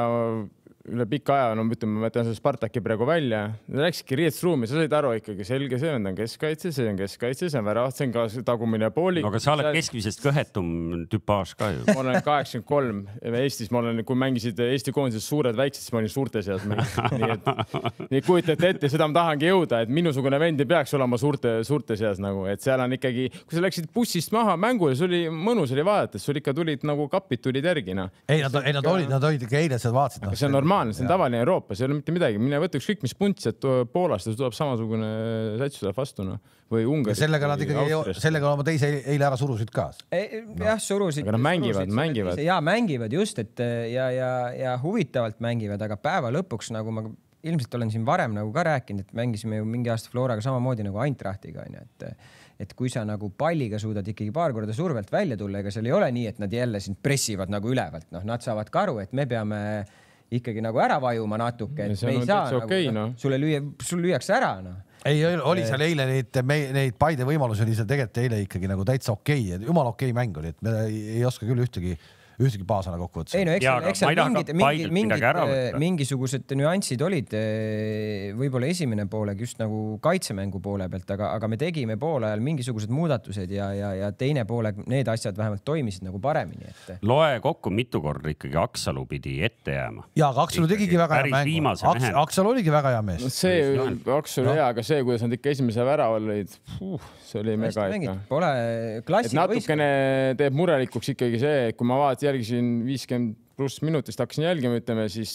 üle pika aja, no ütleme, ma tean selle Spartaki praegu välja. Läkski riietusruumi, sa said aru ikkagi selge, see on keskkaitse, see on keskkaitse, see on väravat, see on ka tagumine poolik. No aga sa oled keskmisest kõhetum tüpaaž ka ju. Ma olen kaheksakümmend kolm. Eestis ma olen, kui mängisid Eesti koondises suured väiksed, siis ma olin suurte seas. Nii, et, nii kujutate ette, seda ma tahangi jõuda, et minusugune vend ei peaks olema suurte, suurte seas nagu, et seal on ikkagi, kui sa läksid bussist maha mängule, see oli mõnus oli vaadata, sul ikka tulid nagu kapid tulid järgina. Ei, nad, ei, nad olid, nad olid ikka eile, sa vaatasid. No. See on normaalne, see on tavaline Euroopas, ei ole mitte midagi. Mine võtta ükskõik mis punts, et Poolast tuleb samasugune sats tuleb vastu, no. Või Ungaris. Sellega nad ikkagi, sellega oma teise eile ära surusid ka. No. Jah, surusid. Aga nad mängivad, surusid, mängivad. Ja mängivad just, et ja, ja, ja huvitavalt mängivad, aga päeva lõpuks, nagu ma ilmselt olen siin varem nagu ka rääkinud, et mängisime ju mingi aasta Floraga samamoodi nagu Eintrachtiga, et et kui sa nagu palliga suudad ikkagi paar korda survelt välja tulla, ega seal ei ole nii, et nad jälle sind pressivad nagu ülevalt. No, nad saavad ka aru, et me peame ikkagi nagu ära vajuma natuke, et me ei saa nagu, okay, no. sulle lüüa, sul lüüakse ära, no. Ei, oli seal eile neid, neid Paide võimalusi oli seal tegelikult eile ikkagi nagu täitsa okei, okay, jumal okei okay mäng oli, et me ei oska küll ühtegi ühtegi paasana kokkuvõttes. Ei no eks, eks seal mingid, mingid, mingid, mingisugused nüansid olid võib-olla esimene pooleg just nagu kaitsemängu poole pealt, aga, aga me tegime poole ajal mingisugused muudatused ja, ja, ja teine pooleg need asjad vähemalt toimisid nagu paremini. Et... Loe kokku mitu korda ikkagi Aksalu pidi ette jääma. Ja, aga Aksalu tegigi väga hea mäng. Aks, Aksalu oligi väga hea mees. No see Aksalu no. hea, aga see, kuidas nad ikka esimese väraval olid, uh, see oli mega ikka. Pole klassi natukene võist. Teeb murelikuks ikkagi see, kui ma vaatasin järgisin viiskümmend pluss minutist, hakkasin jälgima, ütleme siis,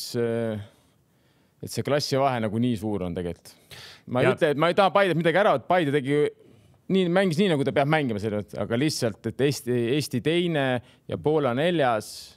et see klassi vahe nagu nii suur on tegelikult. Ma ei ja... ütle, et ma ei taha Paidet midagi ära, et Paide tegi nii, mängis nii, nagu ta peab mängima selle, aga lihtsalt, et Eesti, Eesti teine ja Poola neljas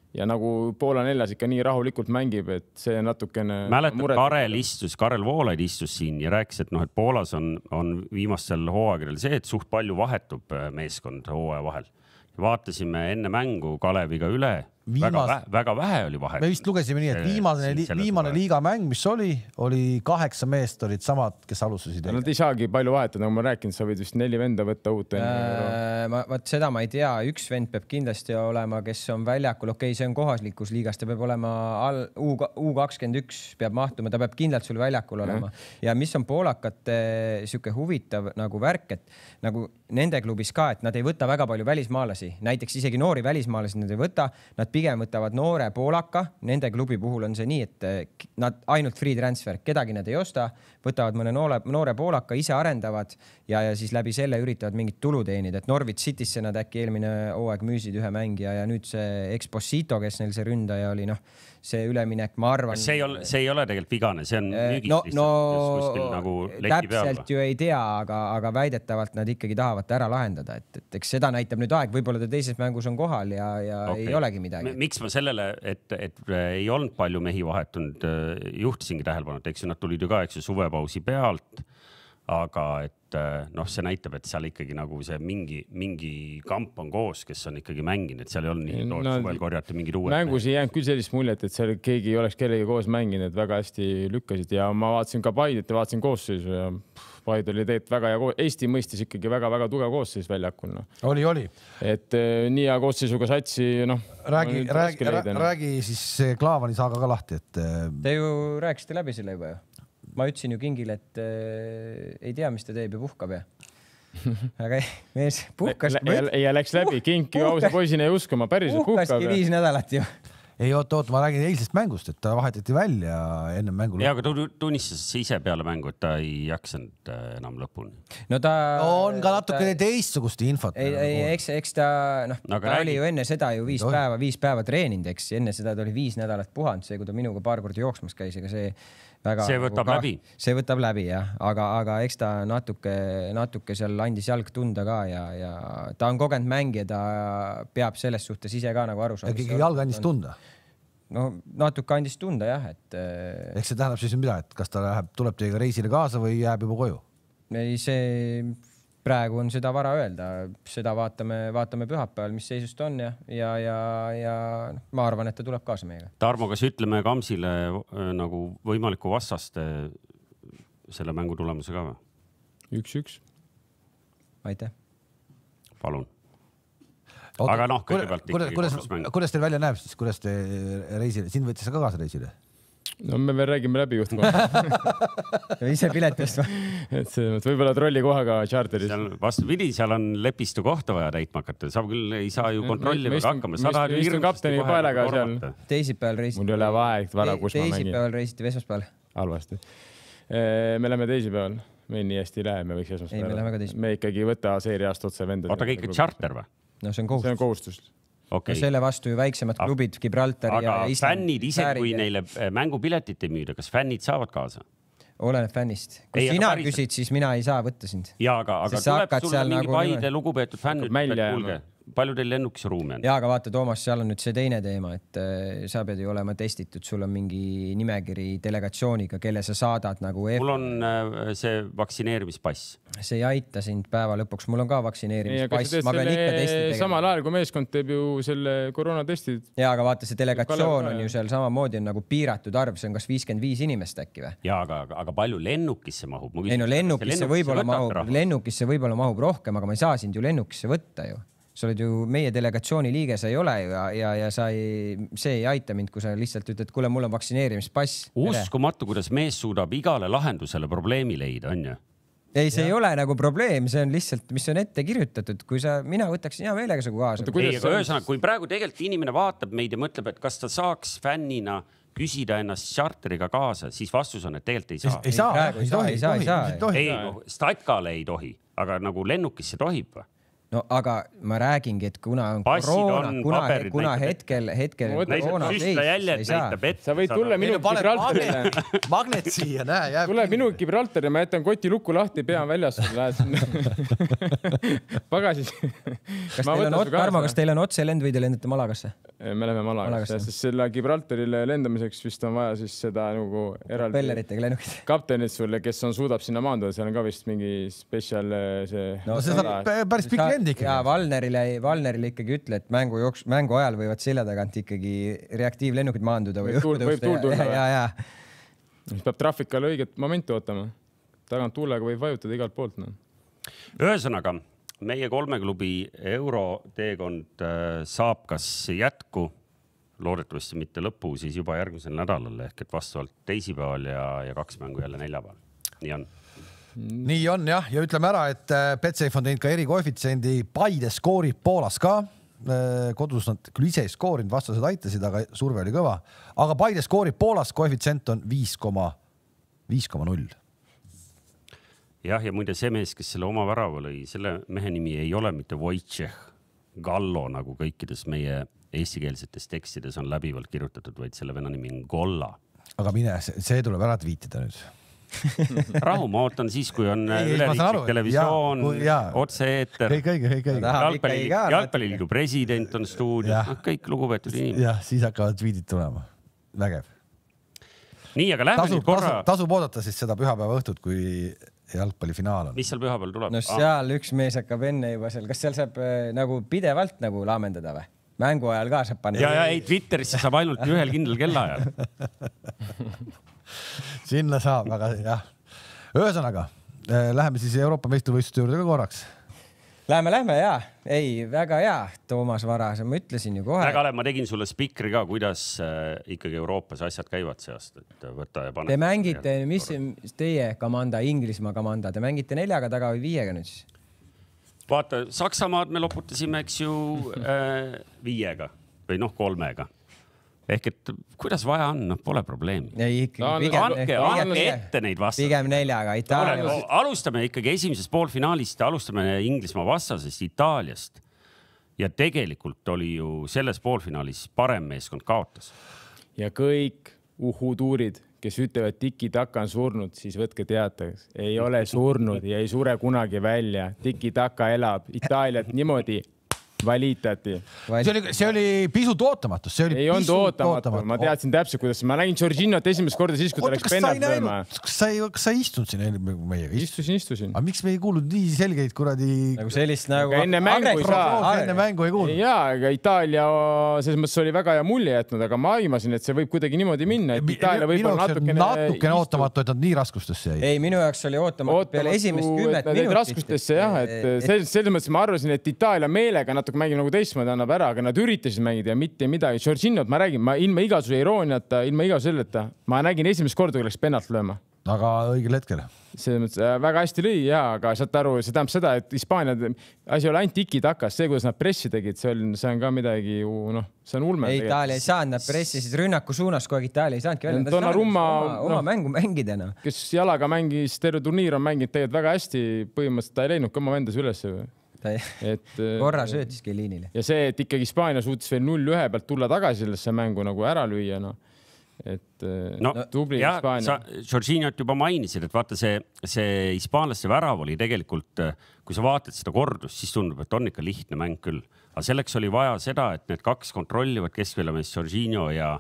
ja nagu Poola neljas ikka nii rahulikult mängib, et see natukene mäletad, Karel istus, Karel Voolaid istus siin ja rääkis, et noh, et Poolas on, on viimastel hooaegadel see, et suht palju vahetub meeskond hooaja vahel. Vaatasime enne mängu Kaleviga üle. Viimas... Väga, vähe, väga vähe oli vahet. Me vist lugesime nii, et viimane, li, viimane liigamäng, mis oli, oli kaheksa meest olid samad, kes alustasid. Nad ei saagi palju vahetada, nagu ma rääkinud, sa võid vist neli venda võtta uut. Äh, ma, vaat seda ma ei tea. Üks vend peab kindlasti olema, kes on väljakul. Okei, see on kohaslikus liigas. Ta peab olema all, U kakskümmend üks peab mahtuma. Ta peab kindlalt sul väljakul olema. Ja mis on poolakate siuke huvitav nagu värk, et nagu nende klubis ka, et nad ei võta väga palju välismaalasi. Näiteks isegi noori välismaalasi nad ei võta. Nad pigem võtavad noore poolaka. Nende klubi puhul on see nii, et nad ainult free transfer, kedagi nad ei osta, võtavad mõne noore, noore poolaka, ise arendavad ja, ja siis läbi selle üritavad mingit tulu teenida. Et Norwich Citysse nad äkki eelmine hooaeg müüsid ühe mängija ja nüüd see Exposito, kes neil see ründaja oli, noh, see üleminek, ma arvan. See ei ole, see ei ole tegelikult vigane, see on müügist no, lihtsalt. No, nagu täpselt peal. Ju ei tea, aga, aga väidetavalt nad ikkagi tahavad ära lahendada. Et, et eks seda näitab nüüd aeg, võib-olla ta teises mängus on kohal ja, ja okay. Ei olegi midagi. Miks ma sellele, et, et ei olnud palju mehi vahetunud, juhtisingi tähelepanu, et eks nad tulid ju ka, eks ju, suvepausi pealt, aga et noh, see näitab, et seal ikkagi nagu see mingi, mingi kamp on koos, kes on ikkagi mänginud, et seal ei olnud nii no, suvel korjata mingid uued. Mängus ei jäänud küll sellist muljet, et seal keegi ei oleks kellegi koos mänginud, väga hästi lükkasid ja ma vaatasin ka Paidet ja vaatasin koosseisu ja Paid oli tegelikult väga hea, Eesti mõistis ikkagi väga-väga tugev koosseis väljakul. No. Oli, oli. Et nii hea koosseisuga satsi, noh. Räägi, räägi, räägi, räägi siis Klaavani saaga ka lahti, et... Te ju rääkisite läbi selle juba ju. Ma ütlesin ju Kingile, et äh, ei tea, mis ta teeb ja puhkab ja. Aga mees puhkas. Ja, ja läks läbi. King ju ausa poisina ei uskuma, päriselt puhkab. Puhkaski viis nädalat ju. Ei, oot, oot, ma räägin eilsest mängust, et ta vahetati välja enne mängu. Ja, aga tunnistas ise peale mängu, et ta ei jaksanud enam lõpuni. No ta... On ka natuke ta... teistsugust infot. Ei, ei, eks, eks ta, noh, no, ta räägi... oli ju enne seda ju viis Tohi. päeva, viis päeva treeninud, eks. Enne seda ta oli viis nädalat puhanud, see, kui ta minuga paar korda jooksmas käis, ega see väga... See võtab ka... läbi. See võtab läbi, jah. Aga, aga eks ta natuke, natuke seal andis jalg tunda ka ja, ja ta on kogenud mängija, ta peab selles suhtes ise ka nagu aru saada. Äkki jalg andis tunda? No natuke andis tunda jah, et... Ehk see tähendab siis mida, et kas ta läheb, tuleb teiega reisile kaasa või jääb juba koju? Ei, see praegu on seda vara öelda. Seda vaatame, vaatame pühapäeval, mis seisust on ja, ja, ja, ja ma arvan, et ta tuleb kaasa meiega. Tarmo, kas ütleme Kamsile nagu võimaliku vastaste selle mängu tulemuse ka või? Üks-üks. Aitäh. Palun. Oota, aga noh, kõigepealt kuidas, kuidas, kuidas teil välja näeb siis, kuidas te reisile, siin võttis sa ka kaasa reisile? No me veel räägime läbi juht kohe. Ise piletist või? Et see, võibolla trolli kohaga charteris. Seal vastupidi, seal on lepistu kohta vaja täitma hakata. Sa küll ei saa ju kontrollima ka hakkama. Sa tahad istun kapteni paelega seal. Teisipäeval reisiti. Mul ei ole vaeg, vara, kus ma mängin. Teisipäeval reisiti või esmaspäeval? Halvasti. Me läheme teisipäeval. Meil nii hästi ei lähe, me võiks esmaspäeval. Me ikkagi võta seeriast otse vendad. Oota, kõik charter või? No see on kohustus. See on kohustus. Okay. No selle vastu ju väiksemad klubid, Gibraltar aga ja Island. Aga fännid ise, kui neile mängupiletit ei müüda, kas fännid saavad kaasa? Oleneb fännist. Kui ei, sina päris... küsid, siis mina ei saa võtta sind. Ja, aga, aga tuleb sulle mingi nagu Paide lugupeetud fänn, et kuulge, palju teil lennukis ruumi on? Ja, aga vaata, Toomas, seal on nüüd see teine teema, et äh, sa pead ju olema testitud, sul on mingi nimekiri delegatsiooniga, kelle sa saadad nagu... Mul on äh, see vaktsineerimispass. See ei aita sind päeva lõpuks, mul on ka vaktsineerimispass. Ma pean ikka testi tegema. Samal ajal, kui meeskond teeb ju selle koroonatestid. Ja, aga vaata, see delegatsioon on ju seal samamoodi on nagu piiratud arv, see on kas viiskümmend viis inimest äkki või? Ja, aga, aga palju lennukisse mahub? Ei no lennukisse võib-olla mahub, lennukisse võib-olla mahub rohkem, aga ma ei saa sind ju lennukisse võtta ju. Sa oled ju meie delegatsiooni liige, sa ei ole ju ja, ja, ja sa ei, see ei aita mind, kui sa lihtsalt ütled, kuule, mul on vaktsineerimispass. Uskumatu, kuidas mees suudab igale lahendusele probleemi leida, on ju? Ei, see ja. Ei ole nagu probleem, see on lihtsalt, mis on ette kirjutatud. Kui sa, mina võtaksin hea meelega su kaasa. Ei, aga öösõna, kui praegu tegelikult inimene vaatab meid ja mõtleb, et kas ta saaks fännina küsida ennast charteriga kaasa, siis vastus on, et tegelikult ei saa. Ei saa, ei saa, ei saa, ei saa. Ei, Statkale ei tohi, aga nagu lennukisse tohib või? no aga ma räägingi, et kuna on Passid koroona, on, kuna, paberid kuna näitab hetkel, hetkel koroona seis, jäljed näitab ette. Sa võid tulla minu Gibraltarile. Magnet siia, näe, jääb. Tule minu Gibraltarile, ma jätan koti lukku lahti, pea on väljas. Lähed sinna pagasis. Kas teil on, Tarmo, kas teil on otselend või te lendate Malagasse? Me läheme Malagasse, sest selle Gibraltarile lendamiseks vist on vaja siis seda nagu eraldi Pelleritega lennukid. Kaptenit sulle, kes on suudab sinna maanduda, seal on ka vist mingi spetsial see... No see saab päris pikk lend ikkagi. Ja Valnerile, Valnerile ikkagi ütle, et mängu, jooks, mängu ajal võivad selja tagant ikkagi reaktiivlennukid maanduda või õhku tõusta. Võib tuul tulla. Ja, ja. Siis peab traafikale õiget momenti ootama. Tagant tuulega võib vajutada igalt poolt. No. Ühesõnaga, meie kolme klubi euroteekond saab kas jätku, loodetavasti mitte lõpu, siis juba järgmisel nädalal ehk et vastavalt teisipäeval ja, ja kaks mängu jälle neljapäeval. Nii on. Nii on jah, ja ütleme ära, et Betsafe on teinud ka erikoefitsiendi, Paide skoorib Poolas ka. Kodus nad küll ise ei skoorinud, vastased aitasid, aga surve oli kõva. Aga Paide skoorib Poolas, koefitsient on viis koma null. Jah, ja muide see mees, kes selle oma värava lõi, selle mehe nimi ei ole mitte Wojciech Gallo, nagu kõikides meie eestikeelsetes tekstides on läbivalt kirjutatud, vaid selle venna nimi on Golla. Aga mine, see tuleb ära tweetida nüüd. Rahu, ma ootan siis, kui on üleriiklik televisioon, otse-eeter, jalgpalliliidu president on stuudios, kõik lugupeetud inimesed. Jah, siis hakkavad tweetid tulema. Vägev. Nii, aga lähme nüüd korra... Tasub oodata siis seda pühapäeva õhtut, kui jalgpallifinaal on. Mis seal pühapäeval tuleb? No seal üks mees hakkab enne juba seal. Kas seal saab nagu pidevalt nagu laamendada või? Mängu ajal ka saab panna. Ja, ja ei, Twitterisse saab ainult ühel kindlal kellaajal. Sinna saab, aga jah. Ühesõnaga, läheme siis Euroopa meistrivõistluste juurde ka korraks. Läheme, lähme, jaa. Ei, väga hea, Toomas Varas. Ma ütlesin ju kohe. Väga ole, ma tegin sulle spikri ka, kuidas ikkagi Euroopas asjad käivad seast, et võtta ja pane. Te mängite, mis teie kamanda, Inglismaa kamanda, te mängite neljaga taga või viiega nüüd siis? Vaata, Saksamaad me loputasime, eks ju, äh, viiega või noh, kolmega. Ehk et kuidas vaja on, no pole probleemi. Ei, ikkagi, pigem, anke, anke ette neid vastased. Pigem neljaga, Itaalia. Alustame ikkagi esimesest poolfinaalist, alustame Inglismaa vastasest Itaaliast. Ja tegelikult oli ju selles poolfinaalis parem meeskond kaotas. Ja kõik uhutuurid, kes ütlevad, tiki-taka on surnud, siis võtke teataks. Ei ole surnud ja ei sure kunagi välja. Tiki-taka elab. Itaaliat niimoodi valitati. See oli, see oli pisut ootamatus. See oli ei olnud ootamatu. Ma teadsin täpselt, kuidas ma nägin Jorginot esimest korda siis, kui ta läks pennalt lööma. Kas sa, kas sa istunud siin meiega? Istusin, istusin. Aga miks me ei kuulnud nii selgeid kuradi... Nagu sellist nagu... Enne mängu ei saa. Enne mängu ei kuulnud. Jaa, aga Itaalia selles mõttes oli väga hea mulje jätnud, aga ma aimasin, et see võib kuidagi niimoodi minna. Et Itaalia võib olla natukene... Natukene ootamatu, et nad nii raskustesse jäi. Ei, minu jaoks oli ootamatu peale esimest kümmet minutit. Raskustesse, jah, et selles mõttes ma arvasin, et Itaalia meelega natuke mängib nagu teistmoodi annab ära, aga nad üritasid mängida ja mitte midagi. Jorginot ma räägin, ma ilma igasuse irooniata, ilma igasuse selleta, ma nägin esimest korda, kui läks pennalt lööma. Aga õigel hetkel. See mõttes väga hästi lõi, jaa, aga saad aru, see tähendab seda, et Hispaania asi oli ainult tiki-takas, see, kuidas nad pressi tegid, see on, see on ka midagi, noh, see on ulme. Ei, Itaalia ei saanud, nad pressisid rünnaku suunas, kui Itaalia ei saanudki välja. Donna Rumma, oma, oma mängu mängida, no. Kes jalaga mängis, terve turniir on mänginud tegelikult väga hästi, põhimõtteliselt ta ei leidnud ka oma vendas üles. Et, korra söötis Kellinile. Ja see, et ikkagi Hispaania suutis veel null ühe pealt tulla tagasi sellesse mängu nagu ära lüüa, no. Et no, tubli ja, Hispaania. Jorginot juba mainisid, et vaata see, see hispaanlaste värav oli tegelikult, kui sa vaatad seda kordust, siis tundub, et on ikka lihtne mäng küll. Aga selleks oli vaja seda, et need kaks kontrollivad keskväljamees Jorginho ja,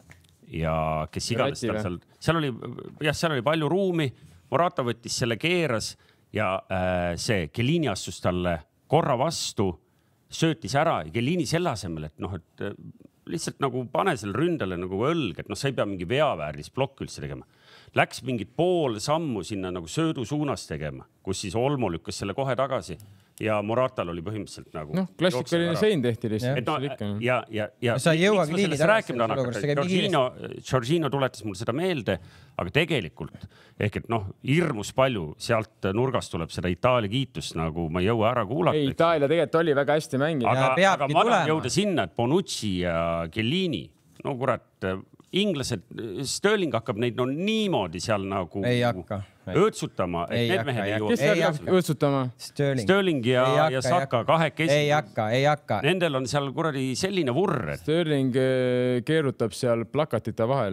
ja kes iganes tal seal, seal oli, jah, seal oli palju ruumi, Morata võttis selle keeras ja äh, see Kellini astus talle korra vastu, söötis ära ja Kellini selle asemel, et noh, et lihtsalt nagu pane selle ründale nagu õlg, et noh, sa ei pea mingi veaväärlis plokk üldse tegema. Läks mingid pool sammu sinna nagu söödu suunas tegema, kus siis Olmo lükkas selle kohe tagasi ja Moratal oli põhimõtteliselt nagu... Noh, klassikaline sein tehti lihtsalt. No, ja, ja, ja sa ei jõuagi liini tagasi. Jorginho, Jorginho tuletas mul seda meelde, aga tegelikult ehk et noh, hirmus palju sealt nurgast tuleb seda Itaalia kiitust, nagu ma ei jõua ära kuulata. Ei, Itaalia tegelikult oli väga hästi mängida. Aga, aga ma tahan jõuda sinna, et Bonucci ja Kellini, no kurat, inglased, Sterling hakkab neid no niimoodi seal nagu... Ei hakka. õõtsutama, et Ei need hakka, mehed ei ei hakka. kes jõua. seal hakkab õõtsutama? Sterling. Sterling ja, Ei hakka, ja ei Saka hakka. kahekesi. Ei hakka, ei hakka. Nendel on seal kuradi selline vurr. Et... Sterling keerutab seal plakatite vahel.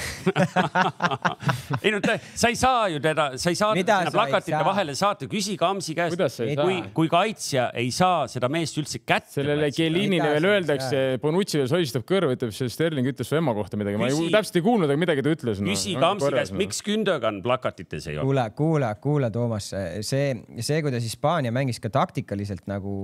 ei no ta, sa ei saa ju teda, sa ei saa Mida sinna sa plakatite ei saa? vahele saata, küsi Kamsi käest. Kuidas sa ei kui, saa? kui kaitsja ei saa seda meest üldse kätte. Sellele Kielinile Mida veel sa ei öeldakse, Bonucci veel sohistab kõrva, ütleb, see Sterling ütles su ema kohta midagi. Ma Küsi- ei, täpselt ei kuulnud, aga midagi ta ütles. Küsi Kamsi käest, miks Gündogan plakatites ei ole? kuule, kuule, kuule, Toomas, see, see, kuidas Hispaania mängis ka taktikaliselt nagu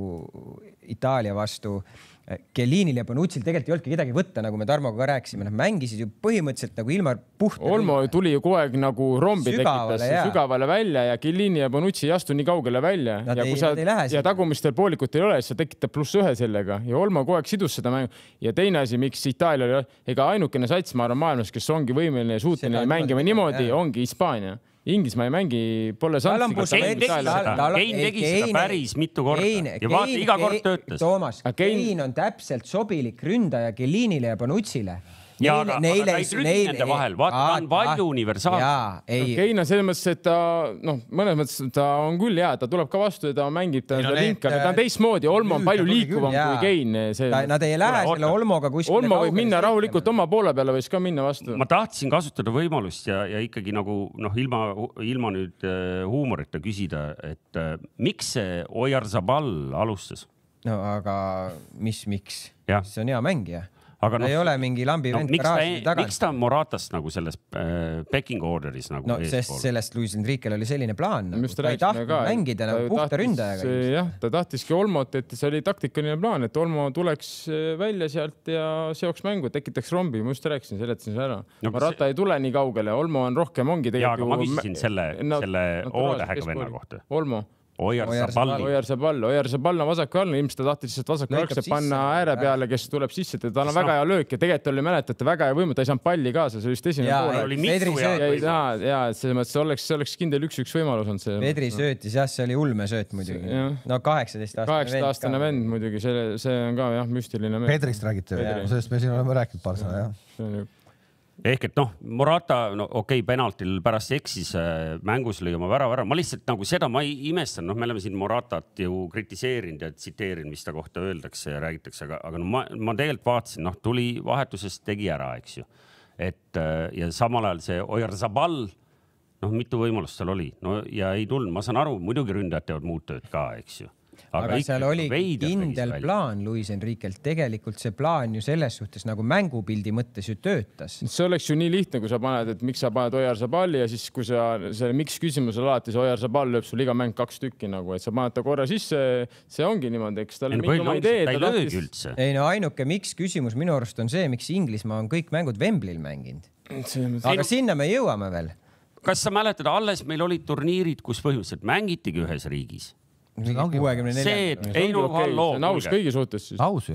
Itaalia vastu, Kielinil ja Bonucci'l tegelikult ei olnudki kedagi võtta, nagu me Tarmoga ka rääkisime. Nad mängisid ju põhimõtteliselt nagu ilma puhta. Olmo tuli ju kogu aeg nagu rombi Sügavale, tekitas jaa. sügavale välja ja Chiellini ja Bonucci ei astu nii kaugele välja. Nad ja ei- kui sa nad ei lähe ja sinna. tagumistel poolikut ei ole, siis sa tekitad pluss ühe sellega ja Olmo kogu aeg sidus seda mängu. Ja teine asi, miks Itaalia oli, ega ainukene sats, ma arvan, maailmas, kes ongi võimeline ja suuteline Seda mängima niimoodi, niimoodi, jah. ongi Hispaania. Inglismaa ei mängi, pole Tal on santsiga. Kein tegi seda, Kein tegi seda päris mitu korda ja vaata, iga kord töötas. Toomas, Aga Kein- Kein on täpselt sobilik ründaja Kielinile ja Bonucci'le. Ja aga- aga ta ei trügi nende vahel. Vaata, ta on palju universaalne. Jaa, ei. Kein on selles mõttes, et ta, noh, mõnes mõttes ta on küll hea, ta tuleb ka vastu ja ta mängib ta, Ei, no seda need, linka, aga ta on teistmoodi. Olmo on nüüd palju ta tuli liikuvam küll, kui jaa. Kein. Ta, nad ei lähe Kuule, selle oota. Olmoga kuskile. Olmo võib minna rahulikult oma poole peale, võis ka minna vastu. ma tahtsin kasutada võimalust ja, ja ikkagi nagu noh, ilma, ilma nüüd äh, huumorita küsida, et äh, miks see Oyarzabal alustas? No aga mis, miks? Jah. See on hea mängija. Aga ta noh, ei ole mingi lambi no, vend miks, ta, garaaži taga. miks ta on Moratast nagu selles äh, pecking orderis nagu No sest eespool? sellest Luis Enriquel oli selline plaan. Nagu. Just Ta ei rääkisime tahtnud ka, et mängida ta nagu ju puhta tahtis- ründajaga. jah, ta tahtiski Olmot, et see oli taktikaline plaan, et Olmo tuleks välja sealt ja seoks mängu, tekitaks rombi. Ma just rääkisin, seletasin see ära. No, Marata see- ei tule nii kaugele, Olmo on rohkem, ongi Jaa, aga tegelikult ma küsisin selle, selle O-tähega venna kohta. Olmo. Oyarzabal. Oyarzabal, Oyarzabal on vasaku all, ilmselt ta tahtis lihtsalt vasaku Lõikab jalgse sisse. panna ääre peale, kes tuleb sisse, tal on väga hea löök ja tegelikult oli, mäletate, väga hea võimu, ta ei saanud palli kaasa, see oli just esimene Jaa, poole. oli Pedri mitu ja, sööt- ja, ja, ja selles mõttes oleks, see oleks kindel üks-üks võimalus on see. Pedri söötis, jah, see oli ulme sööt muidugi. Jah. No kaheksateist aastane kaheksateist aastane vend muidugi, see, see on ka jah, müstiline mees. Pedrist räägite, Pedri. sellest me siin oleme rääkinud paar sõna, jah. See on ju- ehk et noh, Morata, no okei okay,, penaltil pärast eksis äh, mängus lõi oma värava ära. Ma lihtsalt nagu seda ma ei imestan, noh, me oleme siin Moratat ju kritiseerinud ja tsiteerinud, mis ta kohta öeldakse ja räägitakse, aga, aga no ma, ma tegelikult vaatasin, noh, tuli vahetusest, tegi ära, eks ju. Et äh, ja samal ajal see Oyarzabal, noh, mitu võimalust seal oli, no ja ei tulnud, ma saan aru, muidugi ründajad teevad muud tööd ka, eks ju. aga seal oli kindel plaan Luis Enriquelt. Tegelikult see plaan ju selles suhtes nagu mängupildi mõttes ju töötas. See oleks ju nii lihtne, kui sa paned, et miks sa paned Oyarzabali ja siis, kui sa selle miks küsimusel alati see Oyarzabal lööb sul iga mäng kaks tükki nagu, et sa paned ta korra sisse, see ongi niimoodi, eks tal ei, mingi oma idee. ta ei löögi üldse. Ei no ainuke miks küsimus minu arust on see, miks Inglismaa on kõik mängud Wembley'l mänginud. Aga sinna me jõuame veel. Kas sa mäletad, alles meil olid turniirid, kus põhimõtteliselt mängitigi ühes riigis? kuuekümne see, nelja. et ei no halloo. See on aus kõigi suhtes siis. aus ju.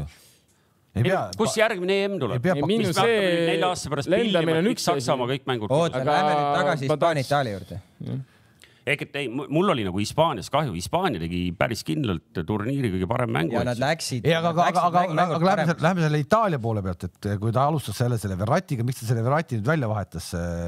Ei pea. Kus järgmine E M tuleb? Ei pea pakuma. Mis me hakkame nelja aasta pärast pillima, et miks Saksamaa kõik mängud. Oota, Aga- lähme nüüd tagasi ma Hispaania tahaks- Itaalia juurde. Ehk et ei, mul oli nagu Hispaanias kahju. Hispaania tegi päris kindlalt turniiri kõige parem mängu. Ja nad läksid. ei, aga, aga, aga, aga, aga lähme, selle, lähme selle Itaalia poole pealt, et kui ta alustas selle, selle Verrattiga, miks ta selle Verratti nüüd välja vahetas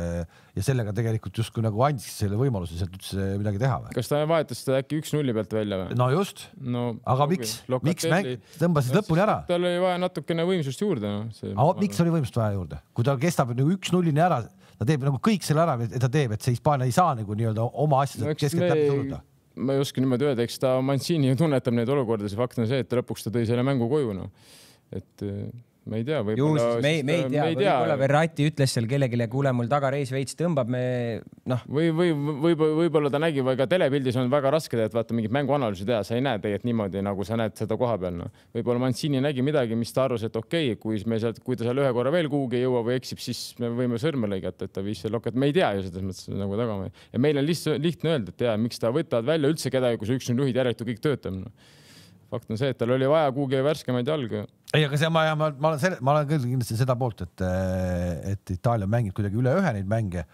ja sellega tegelikult justkui nagu andis selle võimaluse sealt üldse midagi teha või? Kas ta vahetas seda äkki üks nulli pealt välja või? No just. No, aga miks, miks mäng tõmbasid lõpuni ära? Tal oli vaja natukene võimsust juurde. No, see, aga miks oli võimsust vaja juurde? Kui ta kestab nagu üks nullini ära, ta teeb nagu kõik selle ära, et ta teeb, et see Hispaania ei saa nagu nii-öelda oma asjad no, keskelt läbi tulla. Ma ei oska niimoodi öelda, eks ta Mancini ju tunnetab neid olukorda, see fakt on see, et ta lõpuks ta tõi selle mängu koju. No. Et ma ei tea, võib-olla me, me ei tea, võib-olla Verratti ütles seal kellelegi, kuule mul tagareis veits tõmbab, me noh. Või, või, või, võib-olla ta nägi, või ka telepildis on väga raske teha, et vaata mingit mänguanalüüsi teha, sa ei näe tegelikult niimoodi, nagu sa näed seda koha peal. No. Võib-olla Mancini nägi midagi, mis ta arvas, et okei, okay, kui, me sealt, kui ta seal ühe korra veel kuhugi ei jõua või eksib, siis me võime sõrme lõigata, et ta viis selle lokat. Me ei tea ju selles mõttes nagu tagama. Ja meil on lihtsalt lihtne öelda, et tea, miks ta võtavad välja üldse kedagi, kui see üks on juhid järelikult kõik töötab. No. Fakt on see, et tal oli vaja kuhugi värskemaid jalgu. Ei, aga see, ma, ma, ma, olen selle, ma olen küll kindlasti seda poolt, et, et Itaalia mängib kuidagi üle ühe neid mänge.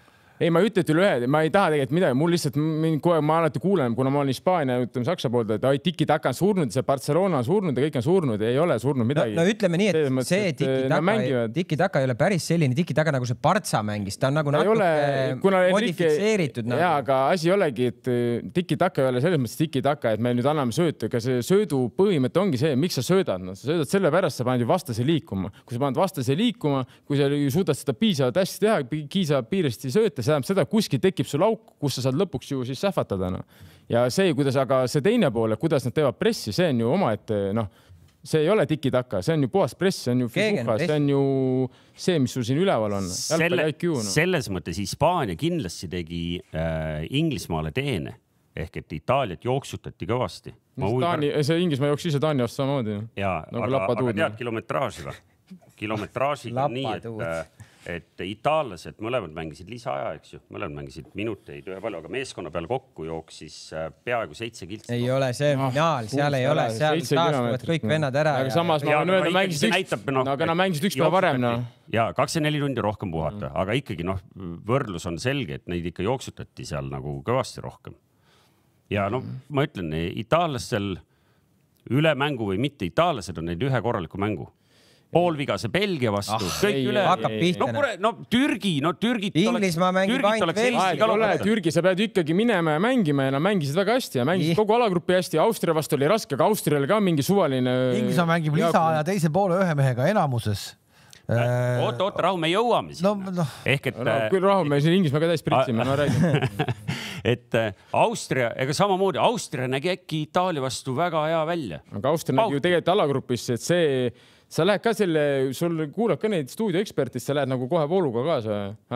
ei, ma ei ütle, et üle ühe, ma ei taha tegelikult midagi, mul lihtsalt, kogu aeg ma alati kuulen, kuna ma olen Hispaania, ütleme Saksa poolt, et ai, tiki-taka on surnud, see Barcelona on surnud ja kõik on surnud ja ei ole surnud midagi. No, no ütleme nii, et mõttes, see tiki-taka, tiki-taka ei ole päris selline tiki-taka nagu see Partsa mängis, ta on nagu natuke ole, modifitseeritud. Nagu. Jaa, aga asi olegi, et tiki-taka ei ole selles mõttes tiki-taka, et me nüüd anname söötu, ega see söödu põhimõte ongi see, miks sa söödad. No, sa söödad selle pärast, sa paned ju vastase liikuma. Kui sa paned vastase liikuma, kui sa suudad seda piisavalt hästi teha, piisavalt piiresti sööta, see tähendab seda, kuskil tekib sul auk, kus sa saad lõpuks ju siis sähvatada. No. Ja see, kuidas aga see teine poole, kuidas nad teevad pressi, see on ju oma, et noh, see ei ole tiki-taka, see on ju puhas press, see on ju fisuha, see on ju see, mis sul siin üleval on. Selle, no. Selles mõttes Hispaania kindlasti tegi äh, Inglismaale teene, ehk et Itaaliat jooksutati kõvasti. Taani, see Inglismaa jooks ise Taani vastu samamoodi. Jaa, nagu aga, aga tead kilometraaži või? Kilometraažid on nii, et, et itaallased mõlemad mängisid lisaaja, eks ju, mõlemad mängisid minuteid ühe palju, aga meeskonna peal kokku jooksis peaaegu seitse kiltsi. Ei ole see finaal, seal ei ole, seal taastuvad kõik vennad ära. Aga samas ma võin öelda, aga nad mängisid üks päev varem. Ja kakskümmend neli tundi rohkem puhata, aga ikkagi noh, võrdlus on selge, et neid ikka jooksutati seal nagu kõvasti rohkem. Ja no ma ütlen, itaallastel üle mängu või mitte, itaallased on neid ühe korraliku mängu. Poolvigase Belgia vastu, ah, kõik ei, üle. No, kure, no Türgi, no Türgit Inglismaa mängib ainult veel. Türgi, sa pead ikkagi minema ja mängima ja nad mängisid väga hästi ja mängisid kogu alagrupi hästi. Austria vastu oli raske, aga Austrial ka mingi suvaline. Inglismaa mängib lisa ja teise poole ühe mehega enamuses. Oota, oota, rahu, me jõuame siin. No, no. Ehk et... No, küll rahu, me siin Inglismaa ka täis pritsime, no räägime. Et Austria, ega samamoodi, Austria nägi äkki Itaalia vastu väga hea välja. Aga Austria nägi ju tegelikult alagrupis, et see... Sa lähed ka selle, sul kuulab ka neid stuudioekspertist, sa lähed nagu kohe vooluga kaasa.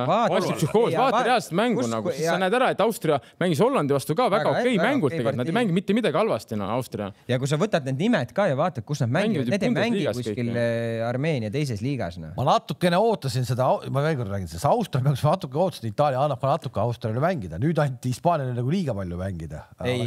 Vaata reaalselt mängu, nagu, siis sa näed ära, et Austria mängis Hollandi vastu ka väga okei mängud tegelikult. Nad ei mängi mitte midagi halvasti, no, Austria. Ja kui sa võtad need nimed ka ja vaatad, kus nad mängivad, need ei mängi kuskil Armeenia teises liigas. No. Ma natukene ootasin seda, ma veel kord räägin, sest Austria peaks natuke ootasin, Itaalia annab ka natuke Austriale mängida. Nüüd ainult Hispaaniale nagu liiga palju mängida. Ei,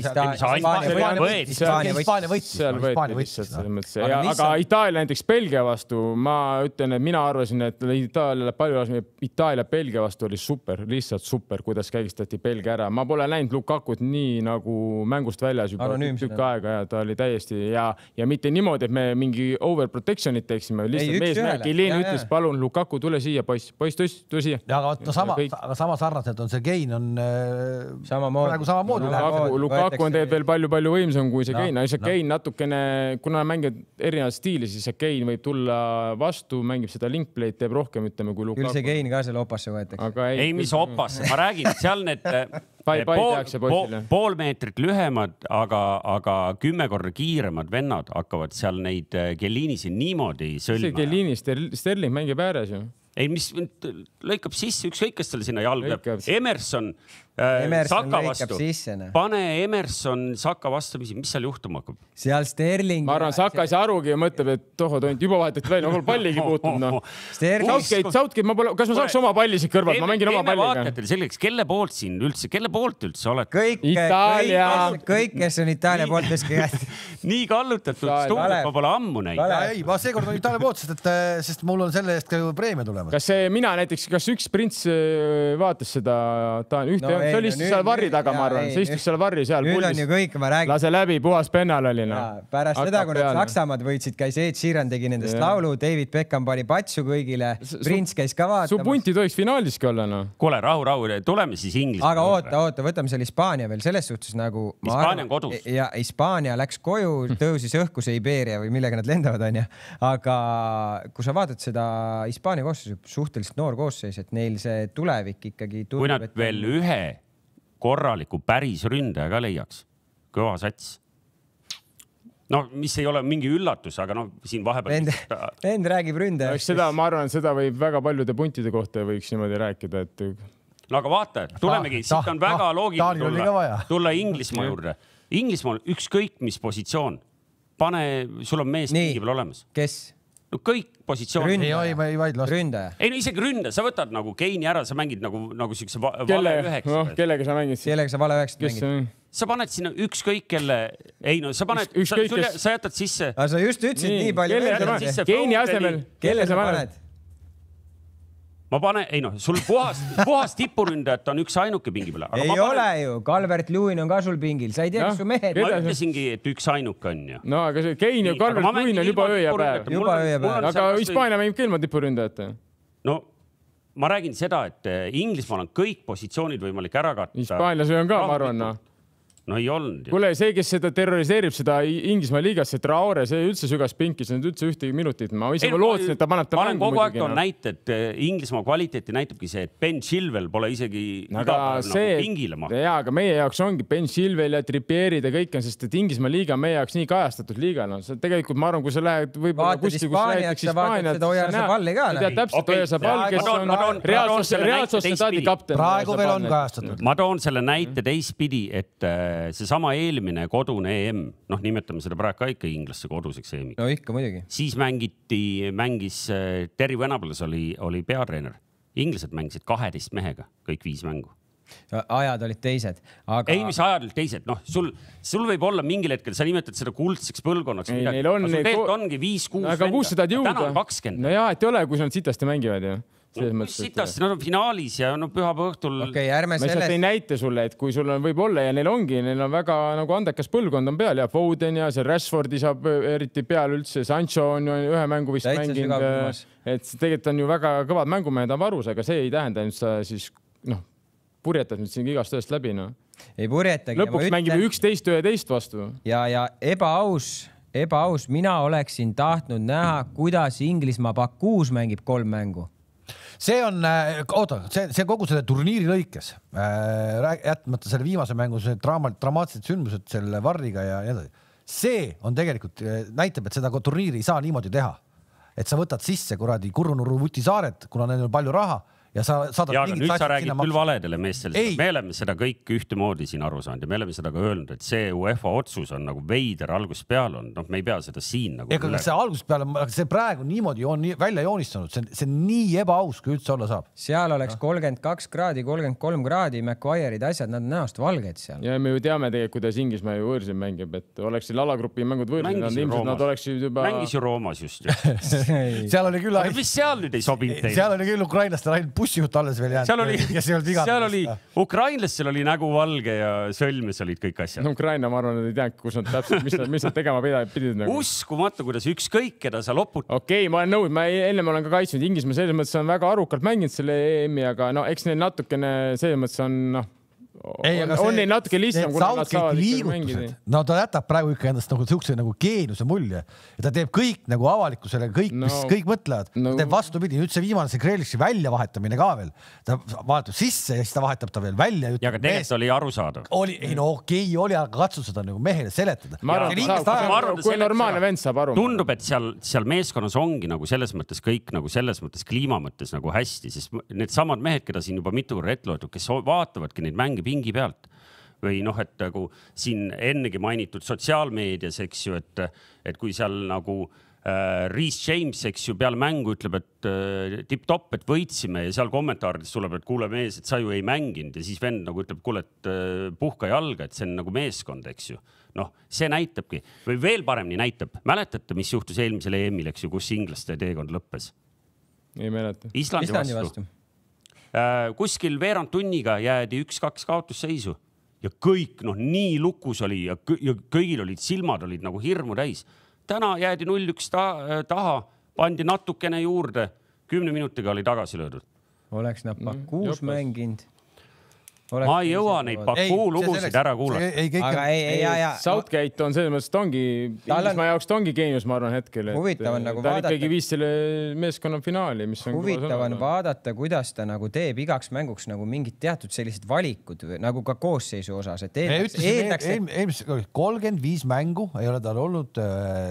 Hispaania võttis. Aga Itaalia näiteks Belgia vastu, ma ütlen, et mina arvasin, et Itaalia palju Itaalia Belgia vastu oli super, lihtsalt super, kuidas käigistati Belgia ära. Ma pole näinud Lukakut nii nagu mängust väljas juba tükk aega ja ta oli täiesti ja, ja mitte niimoodi, et me mingi overprotectionit teeksime. Lihtsalt mees märki, Liin ütles, palun Lukaku, tule siia, poiss, poiss, tule siia. Ja, aga no, sama, aga sama sarnaselt on see Kein on samamoodi. samamoodi Lukaku, Lukaku on teed veel palju-palju võimsam kui see no, Kein. See no. Kein natukene, kuna mängid erinevad stiili, siis see Kein võib tulla vastu, mängib seda linkplay'd, teeb rohkem, ütleme, kui Lukaku. Küll see Kein ka selle opasse võetakse. Ei, ei, mis opasse? Ma räägin, seal need pai, pai pool, pool, pool meetrit lühemad, aga, aga kümme korda kiiremad vennad hakkavad seal neid Kellinisid niimoodi sõlma. See Kellini Sterling mängib ääres ju. Ei, mis lõikab sisse, ükskõik, kes tal sinna jalg peab. Emerson, äh, Emerson Saka vastu. Sisse, no. Pane Emerson Saka vastu, mis, mis seal juhtuma hakkab? Seal Sterling. Ma arvan, Saka ei saa arugi ja mõtleb, et toho toint juba vahetati välja, ma pole palligi puutunud. No. Southgate, Southgate, ma pole, kas ma saaks oma palli siit kõrvalt? Ma mängin oma palliga. Selleks, kelle poolt siin üldse, kelle poolt üldse oled? Kõik, kõik, kõik, kes on Itaalia poolt tõski käest. Nii kallutatud stuudiot ma pole ammu näinud. Ei, ma seekord on Itaalia poolt, sest, et, sest mul on selle eest ka preemia tulemas. Kas see mina näiteks, kas üks prints vaatas seda, ta on ühte, no, see oli istus seal varri taga, ma arvan, see istus seal varri seal. Nüüd on ju kõik, ma räägin. Lase läbi, puhas pennal oli. No. Pärast seda, kui nad Saksamaad võitsid, käis Ed Sheeran tegi nendest ja. Laulu, David Beckham pani patsu kõigile, prints käis ka vaatamas. Su punti tohiks finaaliski olla, no. Kuule, rahu, rahu, tuleme siis Inglis. Aga oota, oota, võtame seal Hispaania veel selles suhtes nagu... Hispaania on kodus. Ja Hispaania läks koju, tõusis õhku see Iberia või millega nad lendavad, on ja. Aga kui sa vaatad seda Hispaania koosseis, suhteliselt noor koosseis, et neil see tulevik ikkagi tuleb. Kui nad et... veel ühe korraliku päris ründaja ka leiaks, kõva sats. No, mis ei ole mingi üllatus, aga no siin vahepeal... Vend, vend räägib ründaja. Seda, ma arvan, seda võib väga paljude puntide kohta võiks niimoodi rääkida, et... No aga vaata, tulemegi, siit on väga loogiline tulla, tulla Inglismaa juurde. Inglismaa on ükskõik mis positsioon. Pane, sul on mees mingi veel olemas. Kes? No kõik positsioonid. Ei, ei, ei vaid lasta. Ründaja. Ei, no isegi ründaja. Sa võtad nagu Keini ära, sa mängid nagu, nagu siukse va Kelle, vale üheks. No, kellega sa mängid? Kellega sa vale üheks mängid? Sa paned sinna ükskõik kelle... Ei, no sa paned... Üks, sa, kes... sa jätad sisse... Aga sa just ütlesid nii, nii palju... Keini asemel... Kelle sa paned? ma panen, ei noh, sul puhas, puhas tipuründajat on üks ainuke pingi peale. Ei panen... ole ju, Calvert Lewin on ka sul pingil, sa ei tea, mis su mehed. Ma ütlesingi, et üks ainuke on ju. No aga see Kein ja Calvert Lewin on juba öö ja päev. Juba öö ja päev. Aga Hispaania mängib ka ilma tipuründajate. No ma räägin seda, et Inglismaal on kõik positsioonid võimalik ära katta. Hispaanias on ka, ma arvan. No ei olnud. Kuule, see, kes seda terroriseerib, seda Inglismaa liigas, see Traore, see üldse sügas pinki, see on üldse ühtegi minutit. Ma ise lootsin, et ta paneb ta mängu muidugi. Ma olen kogu aeg toon näite, et Inglismaa kvaliteeti näitabki see, et Ben Chilwell pole isegi see, pingile maha. Jaa, aga meie jaoks ongi Ben Chilwell ja Trippierid ja kõik on, sest et Inglismaa liiga on meie jaoks nii kajastatud liiga. No, see tegelikult, ma arvan, kui sa lähed võib-olla kuskil, kus lähed Hispaaniat, sa tead täpselt Ojarsa pall, kes on reaalsus staadi kapten. Praegu veel on kajastatud. Ma toon selle näite teistpidi, et see sama eelmine kodune E M, noh, nimetame seda praegu ka ikka inglasse koduseks E M-iks. No ikka muidugi. Siis mängiti, mängis Terry Venables oli, oli peatreener. Inglased mängisid kaheteist mehega, kõik viis mängu. Ajad olid teised. Aga... Ei, mis ajad olid teised. Noh, sul, sul võib olla mingil hetkel, sa nimetad seda kuldseks põlvkonnaks. Ei, neil on... Sul teelt ongi viis kuus aga kus seda jõuda? Täna on kakskümmend. No jaa, et ei ole, kui nad sitasti mängivad ju. No, sitast, nad on finaalis ja no pühaba õhtul. Okay, ma sellest... ei näite sulle, et kui sul on võib olla ja neil ongi, neil on väga nagu andekas põlvkond on peal ja Foden ja see Rashfordi saab eriti peal üldse. Sancho on ju ühe mängu vist mänginud. Et tegelikult on ju väga kõvad mängumehed on varus, aga see ei tähenda, et sa siis noh, purjetad nüüd siin igast ööst läbi. No. Ei purjetagi. Lõpuks ütlen... mängime üksteist üheteist vastu. Ja, ja ebaaus, ebaaus. Mina oleksin tahtnud näha, kuidas Inglismaa Bakuus mängib kolm mängu. See on, oota, see, see kogu selle turniiri lõikes, äh, jätmata selle viimase mängu, see draama, dramaatilised sündmused selle Varriga ja nii edasi. See on tegelikult, näitab, et seda turniiri ei saa niimoodi teha. Et sa võtad sisse kuradi Kurunurru Vutisaaret, kuna neil on palju raha ja sa saadad ja, nüüd sa räägid küll valedele meestele. Me oleme seda kõik ühtemoodi siin aru saanud ja me oleme seda ka öelnud, et see UEFA otsus on nagu veider algusest peale on. No, me ei pea seda siin nagu... Ega see algusest peale, see praegu niimoodi on nii välja joonistanud, see, see nii ebaaus, kui üldse olla saab. Seal oleks kolmkümmend kaks kraadi, kolmkümmend kolm kraadi, McQuire'id asjad, nad on näost valged seal. Ja me ju teame tegelikult, kuidas Inglismaa ju võõrsil mängib, et oleks seal alagrupi mängud võõrsil, nad ilmselt nad oleksid juba... Mängis ju Roomas just. seal oli küll... Mis seal nüüd ei sobinud teile? Seal oli küll ukrainlaste ainult bussijuht alles veel jäänud. Seal oli, seal oli, ukrainlastel oli nägu valge ja sõlmes olid kõik asjad. No Ukraina, ma arvan, et ei tea, kus nad täpselt, mis nad, mis nad tegema pidid. Nagu. Uskumatu, kuidas ükskõik, keda sa lopud. Okei, okay, ma olen nõud, ma enne ma olen ka kaitsnud Inglismaa, selles mõttes on väga arukalt mänginud selle E M-i, aga no eks neil natukene selles mõttes on, noh, Ei, on, on neil natuke lihtsam, kuna nad saavad mängida. No ta jätab praegu ikka endast nagu siukse nagu geenuse mulje ja ta teeb kõik nagu avalikkusele, kõik, no, mis kõik mõtlevad. No. Ta teeb vastupidi, nüüd see viimane see Grealish'i välja vahetamine ka veel. Ta vahetab sisse ja siis ta vahetab ta veel välja. Ja aga tegelikult oli arusaadav. Oli, ei no okei okay, oli, aga katsu seda nagu mehele seletada. Ma arvan, ja, saab, ma arvan kui normaalne vend saab aru. Tundub, et seal, seal meeskonnas ongi nagu selles mõttes kõik nagu selles mõttes kliima mõttes nagu hästi, sest need samad mehed, keda siin juba mitu korda ette loetud, kes vaatavadki neid mänge pingi pealt. Või noh, et nagu siin ennegi mainitud sotsiaalmeedias, eks ju, et, et kui seal nagu äh, Reece James, eks ju, peale mängu ütleb, et äh, tipp-topp, et võitsime ja seal kommentaarides tuleb, et kuule mees, et sa ju ei mänginud ja siis vend nagu ütleb, kuule, et äh, puhka jalga, et see on nagu meeskond, eks ju. Noh, see näitabki või veel paremini näitab. Mäletate, mis juhtus eelmisel E M-il, eks ju, kus inglaste teekond lõppes? Ei mäleta. Islandi, Islandi vastu. vastu. Äh, kuskil veerand tunniga jäädi üks-kaks kaotusseisu. Ja kõik, noh, nii lukus oli ja, kõ ja kõigil olid silmad olid nagu hirmu täis. Täna jäädi null üks ta taha, pandi natukene juurde, kümne minutiga oli tagasi löödud. Oleks nad Bakuus mm, mänginud. Ma ei jõua neid Bakuu lugusid ära kuulata. Aga ei, ei, ja, ja. Southgate on selles mõttes, ta ongi, Inglismaa jaoks ta ongi geenius, ma arvan hetkel. Huvitav on nagu ta vaadata. ikkagi viis selle meeskonna finaali, mis on huvitav on vaadata, kuidas ta nagu teeb igaks mänguks nagu mingid teatud sellised valikud, nagu ka koosseisu osas. Et eeldaks, eeldaks, et... eeldaks kolmkümmend viis mängu ei ole tal olnud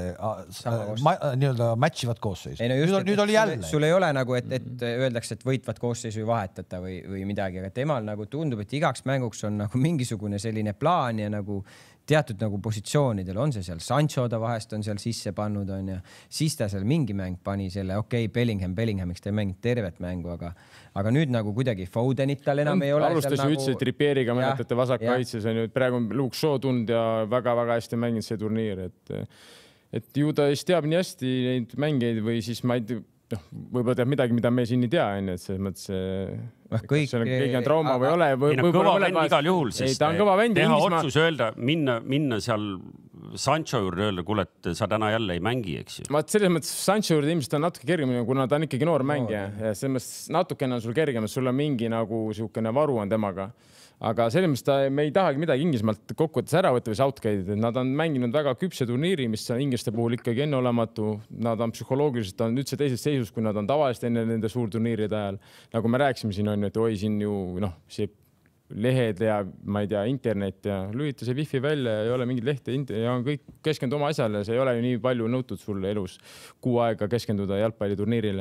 äh, nii-öelda matchivad koosseisu. Ei, no just, nüüd, nüüd oli jälle. Sul ei ole nagu, et, et öeldaks, et võitvat koosseisu ei vahetata või, või midagi, aga temal nagu tundub, igaks mänguks on nagu mingisugune selline plaan ja nagu teatud nagu positsioonidel on see seal. Sancho ta vahest on seal sisse pannud on ja siis ta seal mingi mäng pani selle, okei, okay, Bellingham, Bellinghamiks ta ei mänginud tervet mängu, aga, aga nüüd nagu kuidagi Fodenit tal enam ei ole. Alustas ju üldse nagu... Trippieriga, mäletate vasakkaitses on ju, praegu on Luke Shaw tund ja väga-väga hästi mänginud see turniir, et, et ju ta siis teab nii hästi neid mängeid või siis ma ei tea, noh, võib-olla teab midagi, mida me siin ei tea, on ju, et selles mõttes noh, kõik keegi on trauma või ole. Ei, no, kõva vend igal juhul, sest ta on kõva vend, teha otsus öelda, minna, minna seal Sancho juurde öelda, kuule, et sa täna jälle ei mängi, eks ju. Ma selles mõttes Sancho juurde ilmselt on natuke kergem, kuna ta on ikkagi noor mängija ja selles mõttes natukene on sul kergem, et sul on mingi nagu siukene varu on temaga. Aga selles mõttes ta, me ei tahagi midagi Inglismaalt kokkuvõttes ära võtta või Southgate'id. Nad on mänginud väga küpse turniiri, mis on inglaste puhul ikkagi enneolematu. Nad on psühholoogiliselt on üldse teises seisus, kui nad on tavaliselt enne nende suurturniiride ajal. Nagu me rääkisime siin on, et oi, siin ju noh, see lehed ja ma ei tea, internet ja lülita see wifi välja ja ei ole mingid lehte ja on kõik keskendu oma asjale. See ei ole ju nii palju nõutud sulle elus kuu aega keskenduda jalgpalliturniirile.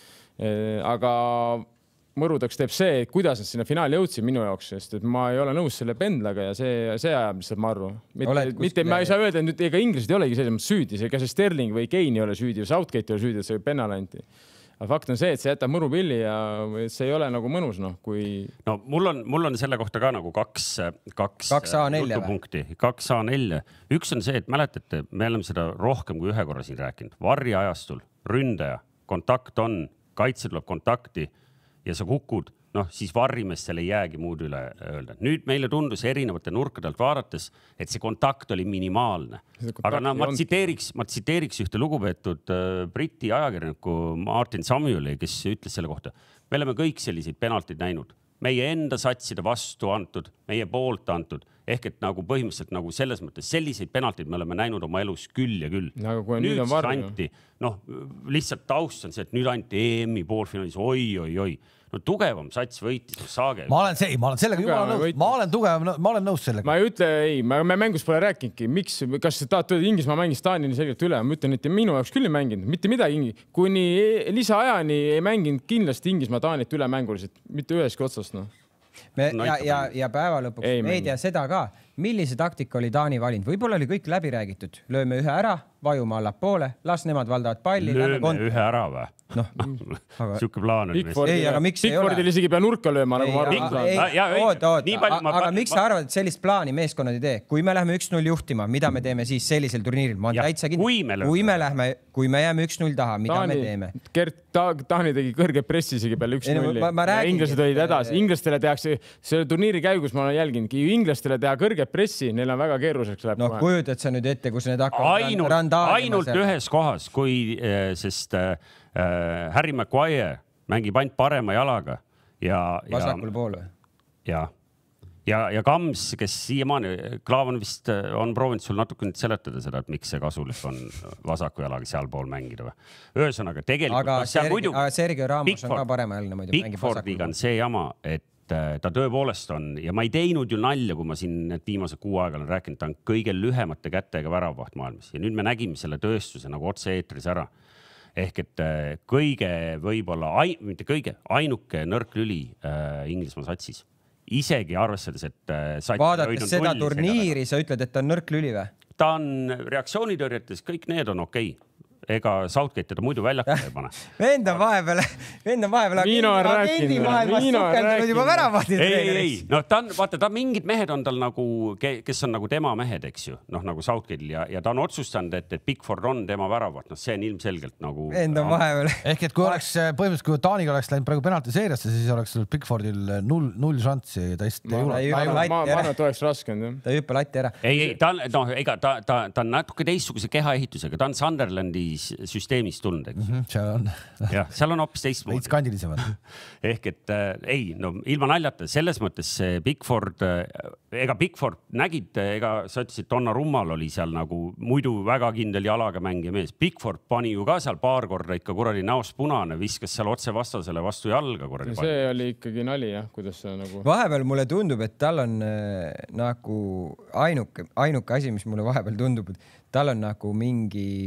Aga mõrudaks teeb see, kuidas nad sinna finaali jõudsid minu jaoks, sest et ma ei ole nõus selle pendlaga ja see, see ajab lihtsalt marru. Mitte, mitte, ma ei saa öelda, et nüüd ega inglased ei olegi selles mõttes süüdi, see, kas see Sterling või Kane ei ole süüdi või Southgate ei ole süüdi, et see pennal anti. Aga fakt on see, et see jätab mõrupilli ja see ei ole nagu mõnus, noh, kui... No mul on, mul on selle kohta ka nagu kaks, kaks, kaks A neli punkti. Kaks A neli. Üks on see, et mäletate, me oleme seda rohkem kui ühe korra siin rääkinud. Varri ajastul, ründaja, kontakt on, kaitse tuleb kontakti ja sa kukud, noh, siis varrimestel ei jäägi muud üle öelda. Nüüd meile tundus erinevate nurkadelt vaadates, et see kontakt oli minimaalne. Aga no, ma tsiteeriks, ma tsiteeriks ühte lugupeetud uh, Briti ajakirjaniku Martin Samueli, kes ütles selle kohta. Me oleme kõik selliseid penaltid näinud. Meie enda satside vastu antud, meie poolt antud. Ehk et nagu põhimõtteliselt nagu selles mõttes selliseid penaltid me oleme näinud oma elus küll ja küll. Nagu kui nüüd nüüd on varri. Anti, noh, lihtsalt taust on see, et nüüd anti E M-i poolfinaalis, oi, oi, oi. No tugevam sats võitis, saage. Ma olen see, ma olen sellega juba nõus. Ma olen tugev, ma olen nõus sellega. Ma ei ütle, ei, me mängus pole rääkinudki. Miks, kas tahad öelda, Inglismaa mängis Taanini selgelt üle? Ma ütlen, et minu jaoks küll ei mänginud. Mitte midagi. Kuni lisaajani ei mänginud kindlasti Inglismaa Taanit üle mänguliselt. Mitte üheski otsast, noh. Me, ja, ja, ja päeva lõpuks ei, meedia seda ka. Millise taktika oli Taani valinud? Võib-olla oli kõik läbi räägitud. Lööme ühe ära, vajume alla poole, las nemad valdavad palli. Lööme kont... ühe ära või? Noh, aga... Siuke plaan on. Ei, aga miks ei ole? Pickfordil isegi pea nurka lööma, nagu ma arvan. Oot, oot, aga miks sa arvad, et sellist plaani meeskonnad ei tee? Kui me läheme üks null juhtima, mida me teeme siis sellisel turniiril? Ma olen täitsa kindel. Kui me lähme, kui me jääme üks null taha, mida me teeme? Gert Taani tegi kõrge pressi isegi peale üks null. Inglased olid hädas. Inglastele tehakse selle turniiri käigus, ma olen jälginud, inglastele teha kõrge pressi, neil on väga keeruliseks läheb. Noh, kujutad sa nüüd ette, kus need hakkavad randaalima. Ainult ühes kohas, kui, sest äh, Harry Maguire mängib ainult parema jalaga ja... Vasakul pool või? Ja, ja, ja Kams, kes siiamaani, Klaavan vist on proovinud sul natuke nüüd seletada seda, et miks see kasulik on vasaku jalaga seal pool mängida või. Ühesõnaga, tegelikult... Aga, Sergi, muidu, aga Sergio Ramos Pickford, on ka parema jalne muidu. Pickfordiga on see jama, et ta tõepoolest on ja ma ei teinud ju nalja, kui ma siin need viimase kuu aega olen rääkinud, ta on kõige lühemate kätega väravvaht maailmas ja nüüd me nägime selle tööstuse nagu otse eetris ära. Ehk et kõige võib-olla, mitte kõige, ainuke nõrk lüli äh, Inglismaa satsis. Isegi arvestades, et äh, vaadates seda turniiri, sa ütled, et ta on nõrk lüli või? Ta on reaktsioonitõrjetes, kõik need on okei. Ega Southgate teda muidu väljakule ei pane. Vend on vahepeal, vend on vahepeal Miino on rääkinud. Juba väravahti. Ei, ei, no ta on, vaata, ta mingid mehed on tal nagu, kes on nagu tema mehed, eks ju, noh nagu Southgate'il ja, ja ta on otsustanud, et, et Pickford on tema väravaht, noh see on ilmselgelt nagu... Vend on vahepeal. Ehk et kui oleks põhimõtteliselt, kui Taaniga oleks läinud praegu penaltiseeriasse, siis oleks Pickfordil null, null šanssi ja ta ei jõua. Ma arvan, et oleks raskend, jah. Ta hüppe latti ära. Ei, ei, ta, no, ega, ta, ta, ta on natuke teistsuguse kehaehitusega, ta on Sunderlandi süsteemist tulnud, eks. Mm -hmm, seal on. Ja, seal on hoopis teistmoodi. Veits kandilisemad. Ehk et äh, ei, no ilma naljata, selles mõttes see Pickford, äh, ega Pickford nägid, ega sa ütlesid, Donnarummal oli seal nagu muidu väga kindel jalaga mängija mees. Pickford pani ju ka seal paar korda ikka kuradi näost punane, viskas seal otse vastasele vastu jalga kuradi. See pani. Oli ikkagi nali, jah, kuidas see nagu... Vahepeal mulle tundub, et tal on äh, nagu ainuke, ainuke asi, mis mulle vahepeal tundub, et tal on nagu mingi...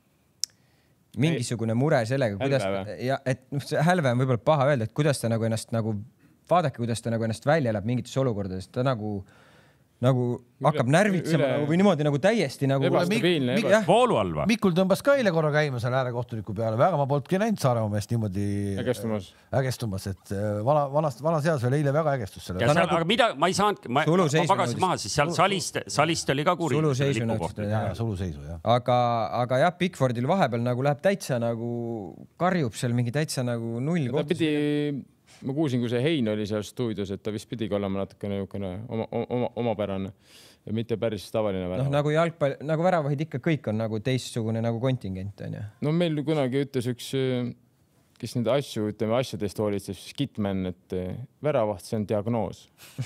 mingisugune mure sellega, kuidas ja et noh, see hälve on võib-olla paha öelda, et kuidas ta nagu ennast nagu vaadake, kuidas ta nagu ennast välja elab mingites olukordades, ta nagu nagu hakkab närvitsema üle... nagu, või niimoodi nagu täiesti nagu ebastabiilne, Mik Mik voolu all või? Mikul tõmbas ka eile korra käima seal äärekohtuniku peale, väga ma polnudki näinud Saaremaa meest niimoodi ägestumas, ägestumas et vana, vanast, vanas eas veel eile väga ägestus selle. Seal, nagu... aga mida, ma ei saanud, ma, ma pagasin maha, siis seal salist, salist oli ka kuri. Suluseisu nõudsid, jah. Suluseisu, jah. Aga, aga jah, Pickfordil vahepeal nagu läheb täitsa nagu karjub seal mingi täitsa nagu null ta kohtus. Pidi... Ma kuulsin, kui see Hein oli seal stuudios, et ta vist pidigi olema natukene oma, oma, omapärane ja mitte päris tavaline värav. No, nagu jalgpall, nagu väravahid ikka kõik on nagu teistsugune nagu kontingent on ju. No meil kunagi ütles üks, kes nende asju, ütleme asjadest hoolitses, Skitman, et väravaht, see on diagnoos.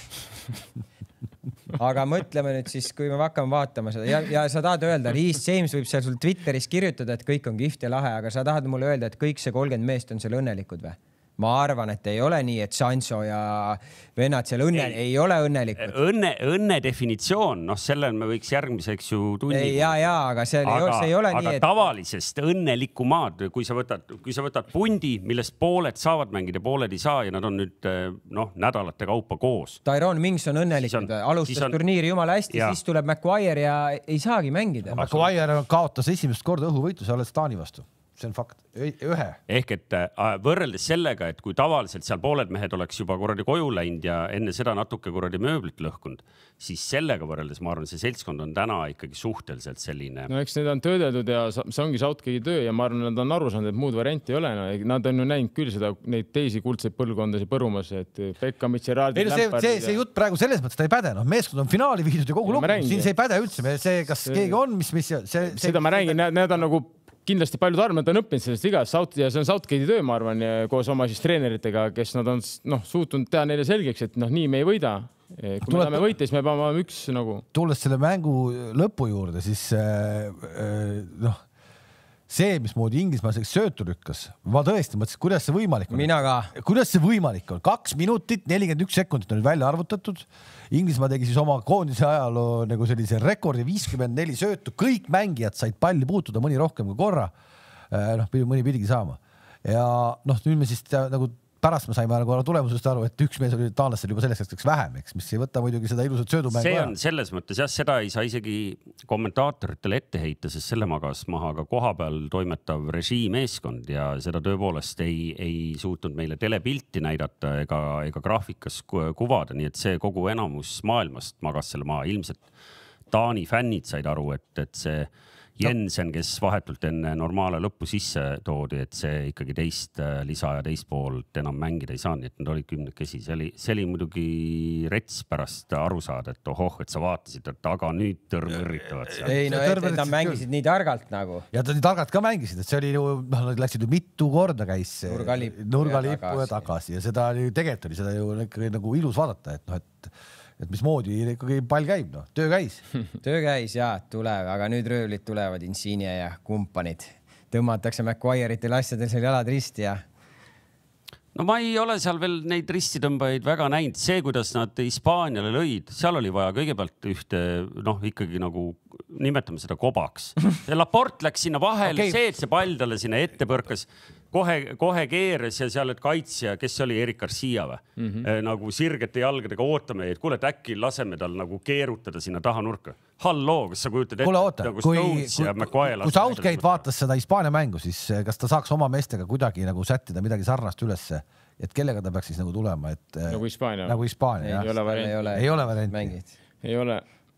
Aga mõtleme nüüd siis, kui me hakkame vaatama seda ja, ja sa tahad öelda, Reece James võib seal sul Twitteris kirjutada, et kõik on kihvt ja lahe, aga sa tahad mulle öelda, et kõik see kolmkümmend meest on seal õnnelikud või? Ma arvan, et ei ole nii, et Sancho ja vennad seal õnne, ei, ei ole õnnelikud. Õnne, õnne definitsioon, noh, sellel me võiks järgmiseks ju tunni. Ja, ja, aga see, aga, ei, see ei ole aga nii, et... tavalisest õnnelikku maad, kui sa võtad, kui sa võtad pundi, millest pooled saavad mängida, pooled ei saa ja nad on nüüd noh, nädalate kaupa koos. Tyrone Mings on õnnelikud, on, alustas on... turniiri jumala hästi, ja. Siis tuleb Maguire ja ei saagi mängida. Maguire kaotas esimest korda õhuvõitluse alles Taani vastu. See on fakt, ühe. Ehk et võrreldes sellega, et kui tavaliselt seal pooled mehed oleks juba kuradi koju läinud ja enne seda natuke kuradi mööblit lõhkunud, siis sellega võrreldes, ma arvan, see seltskond on täna ikkagi suhteliselt selline. No eks need on töödeldud ja see ongi Southgate'i töö ja ma arvan, nad on aru saanud, et muud varianti ei ole. No. Nad on ju näinud küll seda, neid teisi kuldseid põlvkondasi põrumas, et Beckhamit, Gerrardi, Lampard. See, see, see jutt praegu selles mõttes ta ei päde. No, meeskond on finaali viidud ja kogu lugu. Siin see ei päde üldse. See, kas see... keegi on, mis, mis see, see... Seda ma räägin, need on nagu kindlasti paljud arvavad, on õppinud sellest vigast South ja see on Southgate'i töö, ma arvan, koos oma siis treeneritega, kes nad on noh, suutnud teha neile selgeks, et noh, nii me ei võida. Kui Tuleb... me võita, siis me peame üks nagu... Tulles selle mängu lõpu juurde, siis äh, noh, see, mis moodi Inglismaa söötu lükkas, ma tõesti mõtlesin, kuidas see võimalik on. Mina ka. Kuidas see võimalik on? Kaks minutit, nelikümmend üks sekundit on nüüd välja arvutatud. Inglismaa tegi siis oma koondise ajaloo nagu sellise rekordi viiskümmend neli söötu. Kõik mängijad said palli puutuda mõni rohkem kui korra. Noh, mõni pidigi saama. Ja noh, nüüd me siis nagu pärast me saime korra tulemusest aru, et üks mees oli taanlastel juba selleks hetkeks vähem, eks, mis ei võta muidugi seda ilusat söödumängu. See on selles mõttes, jah, seda ei saa isegi kommentaatoritele ette heita, sest selle magas maha ka koha peal toimetav režiimeeskond ja seda tõepoolest ei, ei suutnud meile telepilti näidata ega, ega graafikas kuvada, nii et see kogu enamus maailmast magas selle maha. Ilmselt Taani fännid said aru, et, et see Jensen, kes vahetult enne normaale lõppu sisse toodi, et see ikkagi teist lisa ja teist poolt enam mängida ei saanud, et nad olid kümnekesi. See oli, see oli muidugi rets pärast aru saada, et ohoh, et sa vaatasid, et aga nüüd tõrvõrritavad. Ei, no et, et nad mängisid nii targalt nagu. Ja ta nii targalt ka mängisid, et see oli ju, nad läksid ju mitu korda käis nurgalippu nurgalippu ja tagasi ja seda oli, tegelikult oli seda ju nagu ilus vaadata, et noh, et et mismoodi ikkagi pall käib, noh, töö käis. Töö käis, jaa, tuleb, aga nüüd röövlid tulevad Insigne ja kumpanid. Tõmmatakse Maguire'itel asjadel seal jalad risti ja... No ma ei ole seal veel neid ristitõmbajaid väga näinud. See, kuidas nad Hispaaniale lõid, seal oli vaja kõigepealt ühte, noh, ikkagi nagu nimetame seda kobaks. Laport läks sinna vahele, okay. See, et see pall talle sinna ette põrkas, kohe, kohe keeres ja seal, et kaitsja, kes oli Erik Garcia või? Mm -hmm. Nagu sirgete jalgadega ootame, et kuule, et äkki laseme tal nagu keerutada sinna taha nurka. Halloo, kas sa kujutad ette? Kuule, oota, nagu kui, kui, kui Southgate vaatas seda Hispaania mängu, siis kas ta saaks oma meestega kuidagi nagu sättida midagi sarnast ülesse, et kellega ta peaks siis nagu tulema? Et, nagu Hispaania. Nagu Hispaania, ei, jah. Ei ole, ei ole varianti. Ei ole.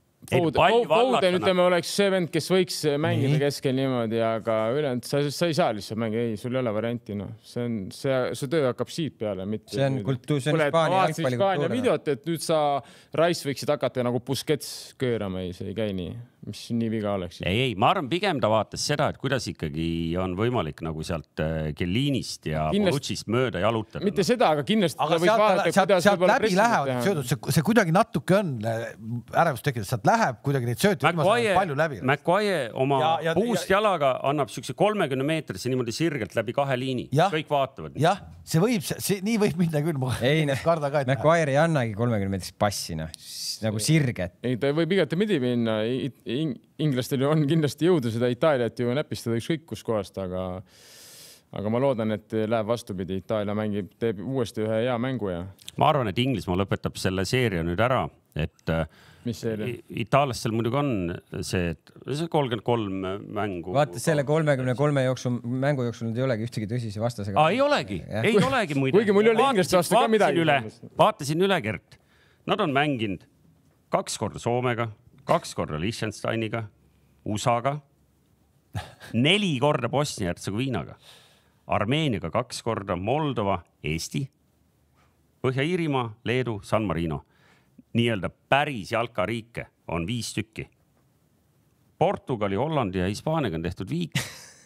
Foden, ütleme, oleks see vend, kes võiks mängida nii. Keskel niimoodi, aga ülejäänud, sa, sa ei saa lihtsalt mängida. Ei, sul ei ole varianti, noh. See on, see, see töö hakkab siit peale. Mitte, see on kultuur, see on Hispaania jalgpalli kultuur. Videot, et nüüd sa Rice võiksid hakata nagu Busquets köörama, ei, see ei käi nii. Mis nii viga oleks? Ei, ei, ma arvan, pigem ta vaatas seda, et kuidas ikkagi on võimalik nagu sealt Kellinist ja Bonucci'st mööda jalutada. Mitte seda, aga kindlasti aga sealt, vaadata, sealt, sealt läbi lähevad söödud, see, see kuidagi natuke on ärevust tekides, sealt läheb kuidagi neid söötud palju läbi. Maguire oma ja, ja, puust ja, jalaga annab sükse kolmekümne meetrise niimoodi sirgelt läbi kahe liini. Ja, kõik vaatavad. Jah, see võib, see, nii võib minna küll. Ei, Maguire ei annagi kolmekümne meetrist passina, nagu sirget. Ei, ta võib igati midi minna. Inglastel on kindlasti jõudu seda Itaaliat ju näpistada ükskõik kus kohast, aga, aga ma loodan, et läheb vastupidi. Itaalia mängib, teeb uuesti ühe hea mängu ja... Ma arvan, et Inglismaa lõpetab selle seeria nüüd ära et mis see itaallastel muidugi on see, et see kolmkümmend kolm mängu. Vaata selle kolmekümne kolme jooksu, mängu jooksul nüüd ei olegi ühtegi tõsise vastasega. Aa, ei olegi, ja. ei olegi muide. Kuigi mul ei ole inglaste vastu ka midagi. Üle, vaatasin üle, Gert. Nad on mänginud kaks korda Soomega, kaks korda Liechtensteiniga, U S A-ga, neli korda Bosnia-Hertsegoviinaga, Armeeniaga kaks korda, Moldova, Eesti, Põhja-Iirimaa, Leedu, San Marino. Nii-öelda päris jalkariike on viis tükki. Portugali, Hollandi ja Hispaaniaga on tehtud viik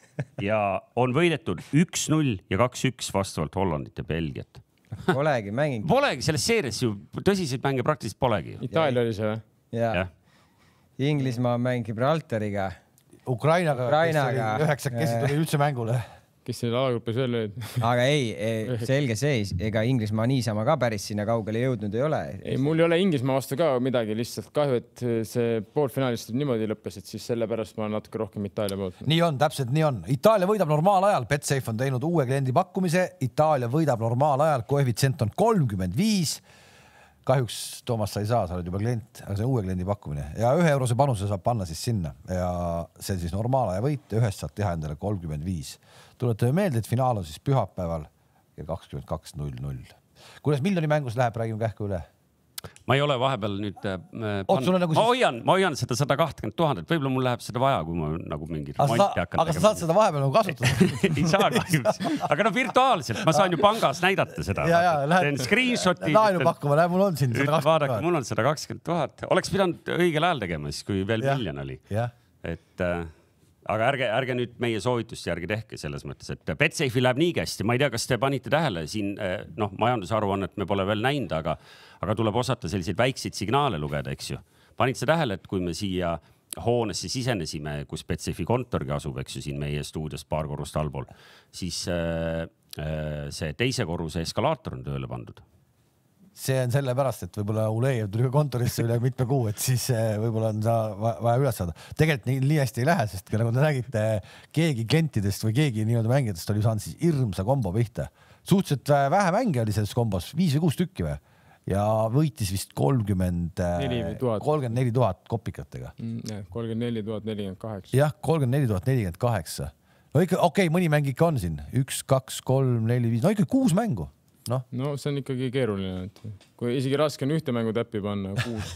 ja on võidetud üks null ja kaks üks vastavalt Hollandit ja Belgiat. Polegi mänging. Polegi, selles seerias ju tõsiseid mänge praktiliselt polegi. Itaalia oli see või? Ja. ja. Inglismaa mängib Gibraltariga. Ukrainaga, Ukrainaga. Üheksa kesi tuli üldse mängule. Kes selle alagrupis veel olid? Aga ei, ei, selge seis. Ega Inglismaa niisama ka päris sinna kaugele jõudnud ei ole. Ei, mul ei ole Inglismaa vastu ka midagi, lihtsalt kahju, et see poolfinaalist niimoodi lõppes, et siis sellepärast ma olen natuke rohkem Itaalia poolt. Nii on, täpselt nii on. Itaalia võidab normaalajal. Betsafe on teinud uue kliendi pakkumise. Itaalia võidab normaalajal. Koefitsient on kolmkümmend viis. Kahjuks Toomas sa ei saa, sa oled juba klient, aga see on uue kliendi pakkumine. Ja ühe eurose panuse saab panna siis sinna. Ja see siis normaalaja võit ja ühest saad teha endale kolmkümmend viis. Tuletame meelde, et finaal on siis pühapäeval ja kakskümmend kaks null null. Kuidas miljoni mängus läheb, räägime kähku üle? Ma ei ole vahepeal nüüd... Äh, Oot, nagu ma, hoian, ma hoian seda sada kakskümmend tuhat, et võib-olla mul läheb seda vaja, kui ma nagu mingi remonti hakkan. Aga sa saad seda vahepeal nagu kasutada? ei saa kahjuks. Aga no virtuaalselt, ma saan ju pangas näidata seda. Ja, ja, lähed screenshoti. Laenu pakkuma, näe, mul on siin sada kakskümmend tuhat. Vaadake, mul on sada kakskümmend tuhat. Oleks pidanud õigel ajal tegema, siis kui veel ja. miljon oli. Ja. Et... Äh, aga ärge, ärge nüüd meie soovitusti järgi tehke selles mõttes, et Betsafe läheb nii kästi. Ma ei tea, kas te panite tähele siin, noh, majandusaruannet me pole veel näinud, aga, aga tuleb osata selliseid väikseid signaale lugeda, eks ju. Panite tähele, et kui me siia hoonesse sisenesime, kus Betsafe kontorgi asub, eks ju, siin meie stuudios paar korrust allpool, siis äh, see teise korruse eskalaator on tööle pandud. See on selle pärast, et võib-olla Ulejev tuli kontorisse üle mitme kuu, et siis võib-olla on seda vaja üles saada. Tegelikult nii, nii hästi ei lähe, sest nagu te nägite, keegi klientidest või keegi nii-öelda mängijatest oli saanud siis hirmsa kombo pihta. Suhteliselt vähe mänge oli selles kombos, viis või kuus tükki või? Ja võitis vist kolmkümmend neli tuhat kopikatega. kolmkümmend neli tuhat nelikümmend kaheksa. Jah, kolmkümmend neli tuhat nelikümmend kaheksa. No ikka, okei, okay, mõni mäng ikka on siin. Üks, kaks, kolm, neli, viis. No ikka kuus mängu. No. no see on ikkagi keeruline, et kui isegi raske on ühte mängu täppi panna, kuus.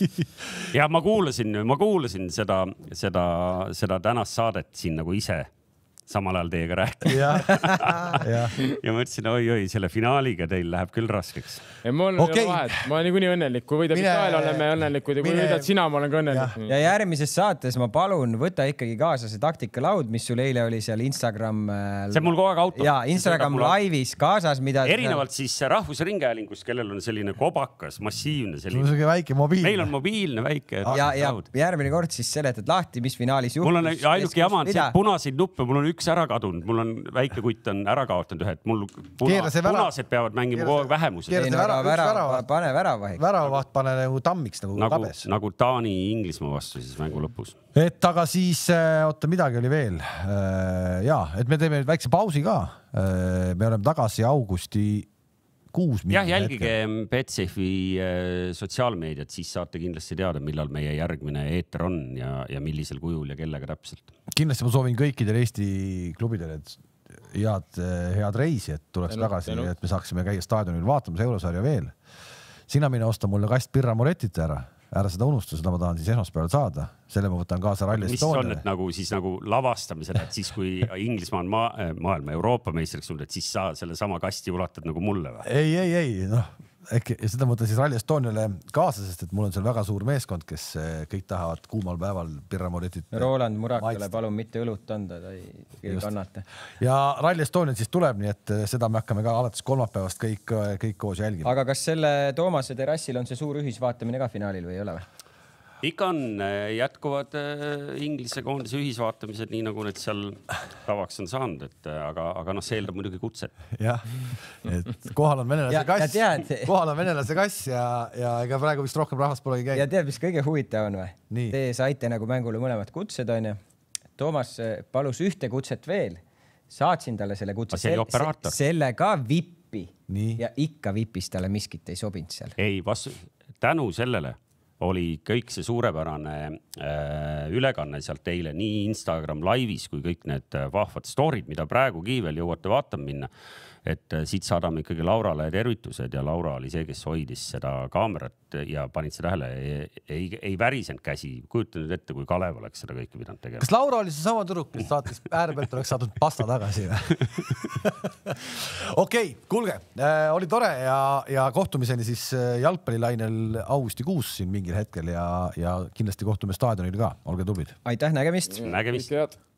ja ma kuulasin, ma kuulasin seda, seda, seda tänast saadet siin nagu ise samal ajal teiega rääkida. ja, ja. ja ma ütlesin, oi, oi, selle finaaliga teil läheb küll raskeks. Ja mul okay. on vahet, ma olen niikuinii õnnelik, kui võidab Itaalia, oleme õnnelikud ja kui võidad sina, ma olen ka õnnelik. Ja. ja järgmises saates ma palun, võta ikkagi kaasa see taktikalaud, mis sul eile oli seal Instagram. See mul kogu aeg auto. Ja Instagram live'is kaasas, mida. Erinevalt siis Rahvusringhäälingust, kellel on selline kobakas, massiivne selline. See on väike mobiilne. Meil on mobiilne väike. Ja, ja järgmine kord siis seletad lahti, mis finaalis juhtus. Mul on ainuke jama on see punaseid nuppe, mul on üks ära kadunud, mul on väike kutt on ära kaotanud ühe, et mul puna, punased peavad mängima kogu aeg vähemused. Ei, no, vära, vära, pane väravahiks. Väravaht pane nagu tammiks nagu, nagu tabes. Nagu Taani Inglismaa vastu siis mängu lõpus. Et aga siis, oota, midagi oli veel. Ja, et me teeme väikse pausi ka. Me oleme tagasi augusti kuus. Jah, jälgige Betsafe'i sotsiaalmeediat, siis saate kindlasti teada, millal meie järgmine eeter on ja, ja millisel kujul ja kellega täpselt. Kindlasti ma soovin kõikidele Eesti klubidele, et head, head reisi, et tuleks ja tagasi, no. et me saaksime käia staadionil vaatamas eurosarja veel. Sina mine osta mulle kast Pirra Moretit ära. Ära seda unusta, seda ma tahan siis esmaspäeval saada. Selle ma võtan kaasa Rally Estoniale. Mis on, et nagu, siis nagu lavastame seda, et siis kui Inglismaa on ma maailma Euroopa meistriks tulnud, et siis sa selle sama kasti ulatad nagu mulle või? Ei, ei, ei, noh. Äkki, ja seda mõtlen siis Rally Estoniale kaasa, sest et mul on seal väga suur meeskond, kes kõik tahavad kuumal päeval Pirra Moretit. Roland Murakale palun mitte õlut anda, ta ei, ei kannata. Ja Rally Estonial siis tuleb, nii et seda me hakkame ka alates kolmapäevast kõik, kõik koos jälgima. Aga kas selle Toomase terrassil on see suur ühisvaatamine ka finaalil või ei ole või? Ikka on jätkuvad Inglise koondise ühisvaatamised, nii nagu need seal tavaks on saanud, et aga, aga noh, see eeldab muidugi kutset. Jah, et kohal on venelase kass, kohal on venelase kass ja, ja ega praegu vist rohkem rahvast polegi käinud. Ja tead, mis kõige huvitav on või? Te saite nagu mängule mõlemad kutsed, on ju. Toomas palus ühte kutset veel. Saatsin talle selle kutse. See oli operaator. Selle ka vippi. Nii. Ja ikka vipis talle miskit ei sobinud seal. Ei, vastu... tänu sellele oli kõik see suurepärane äh, ülekanne sealt eile nii Instagram laivis kui kõik need vahvad storid, mida praegugi veel jõuate vaatama minna. Et siit saadame ikkagi Laurale tervitused ja Laura oli see, kes hoidis seda kaamerat ja panid see tähele. Ei, ei, ei värisenud käsi. Kujuta nüüd ette, kui Kalev oleks seda kõike pidanud tegema. Kas Laura oli see sama tüdruk, mis saatis ääre pealt oleks saadud pasta tagasi? Okei, kuulge, äh, oli tore ja, ja kohtumiseni siis jalgpallilainel augustikuus siin mingil hetkel ja, ja kindlasti kohtume staadionil ka. Olge tublid. Aitäh, nägemist. Nägemist.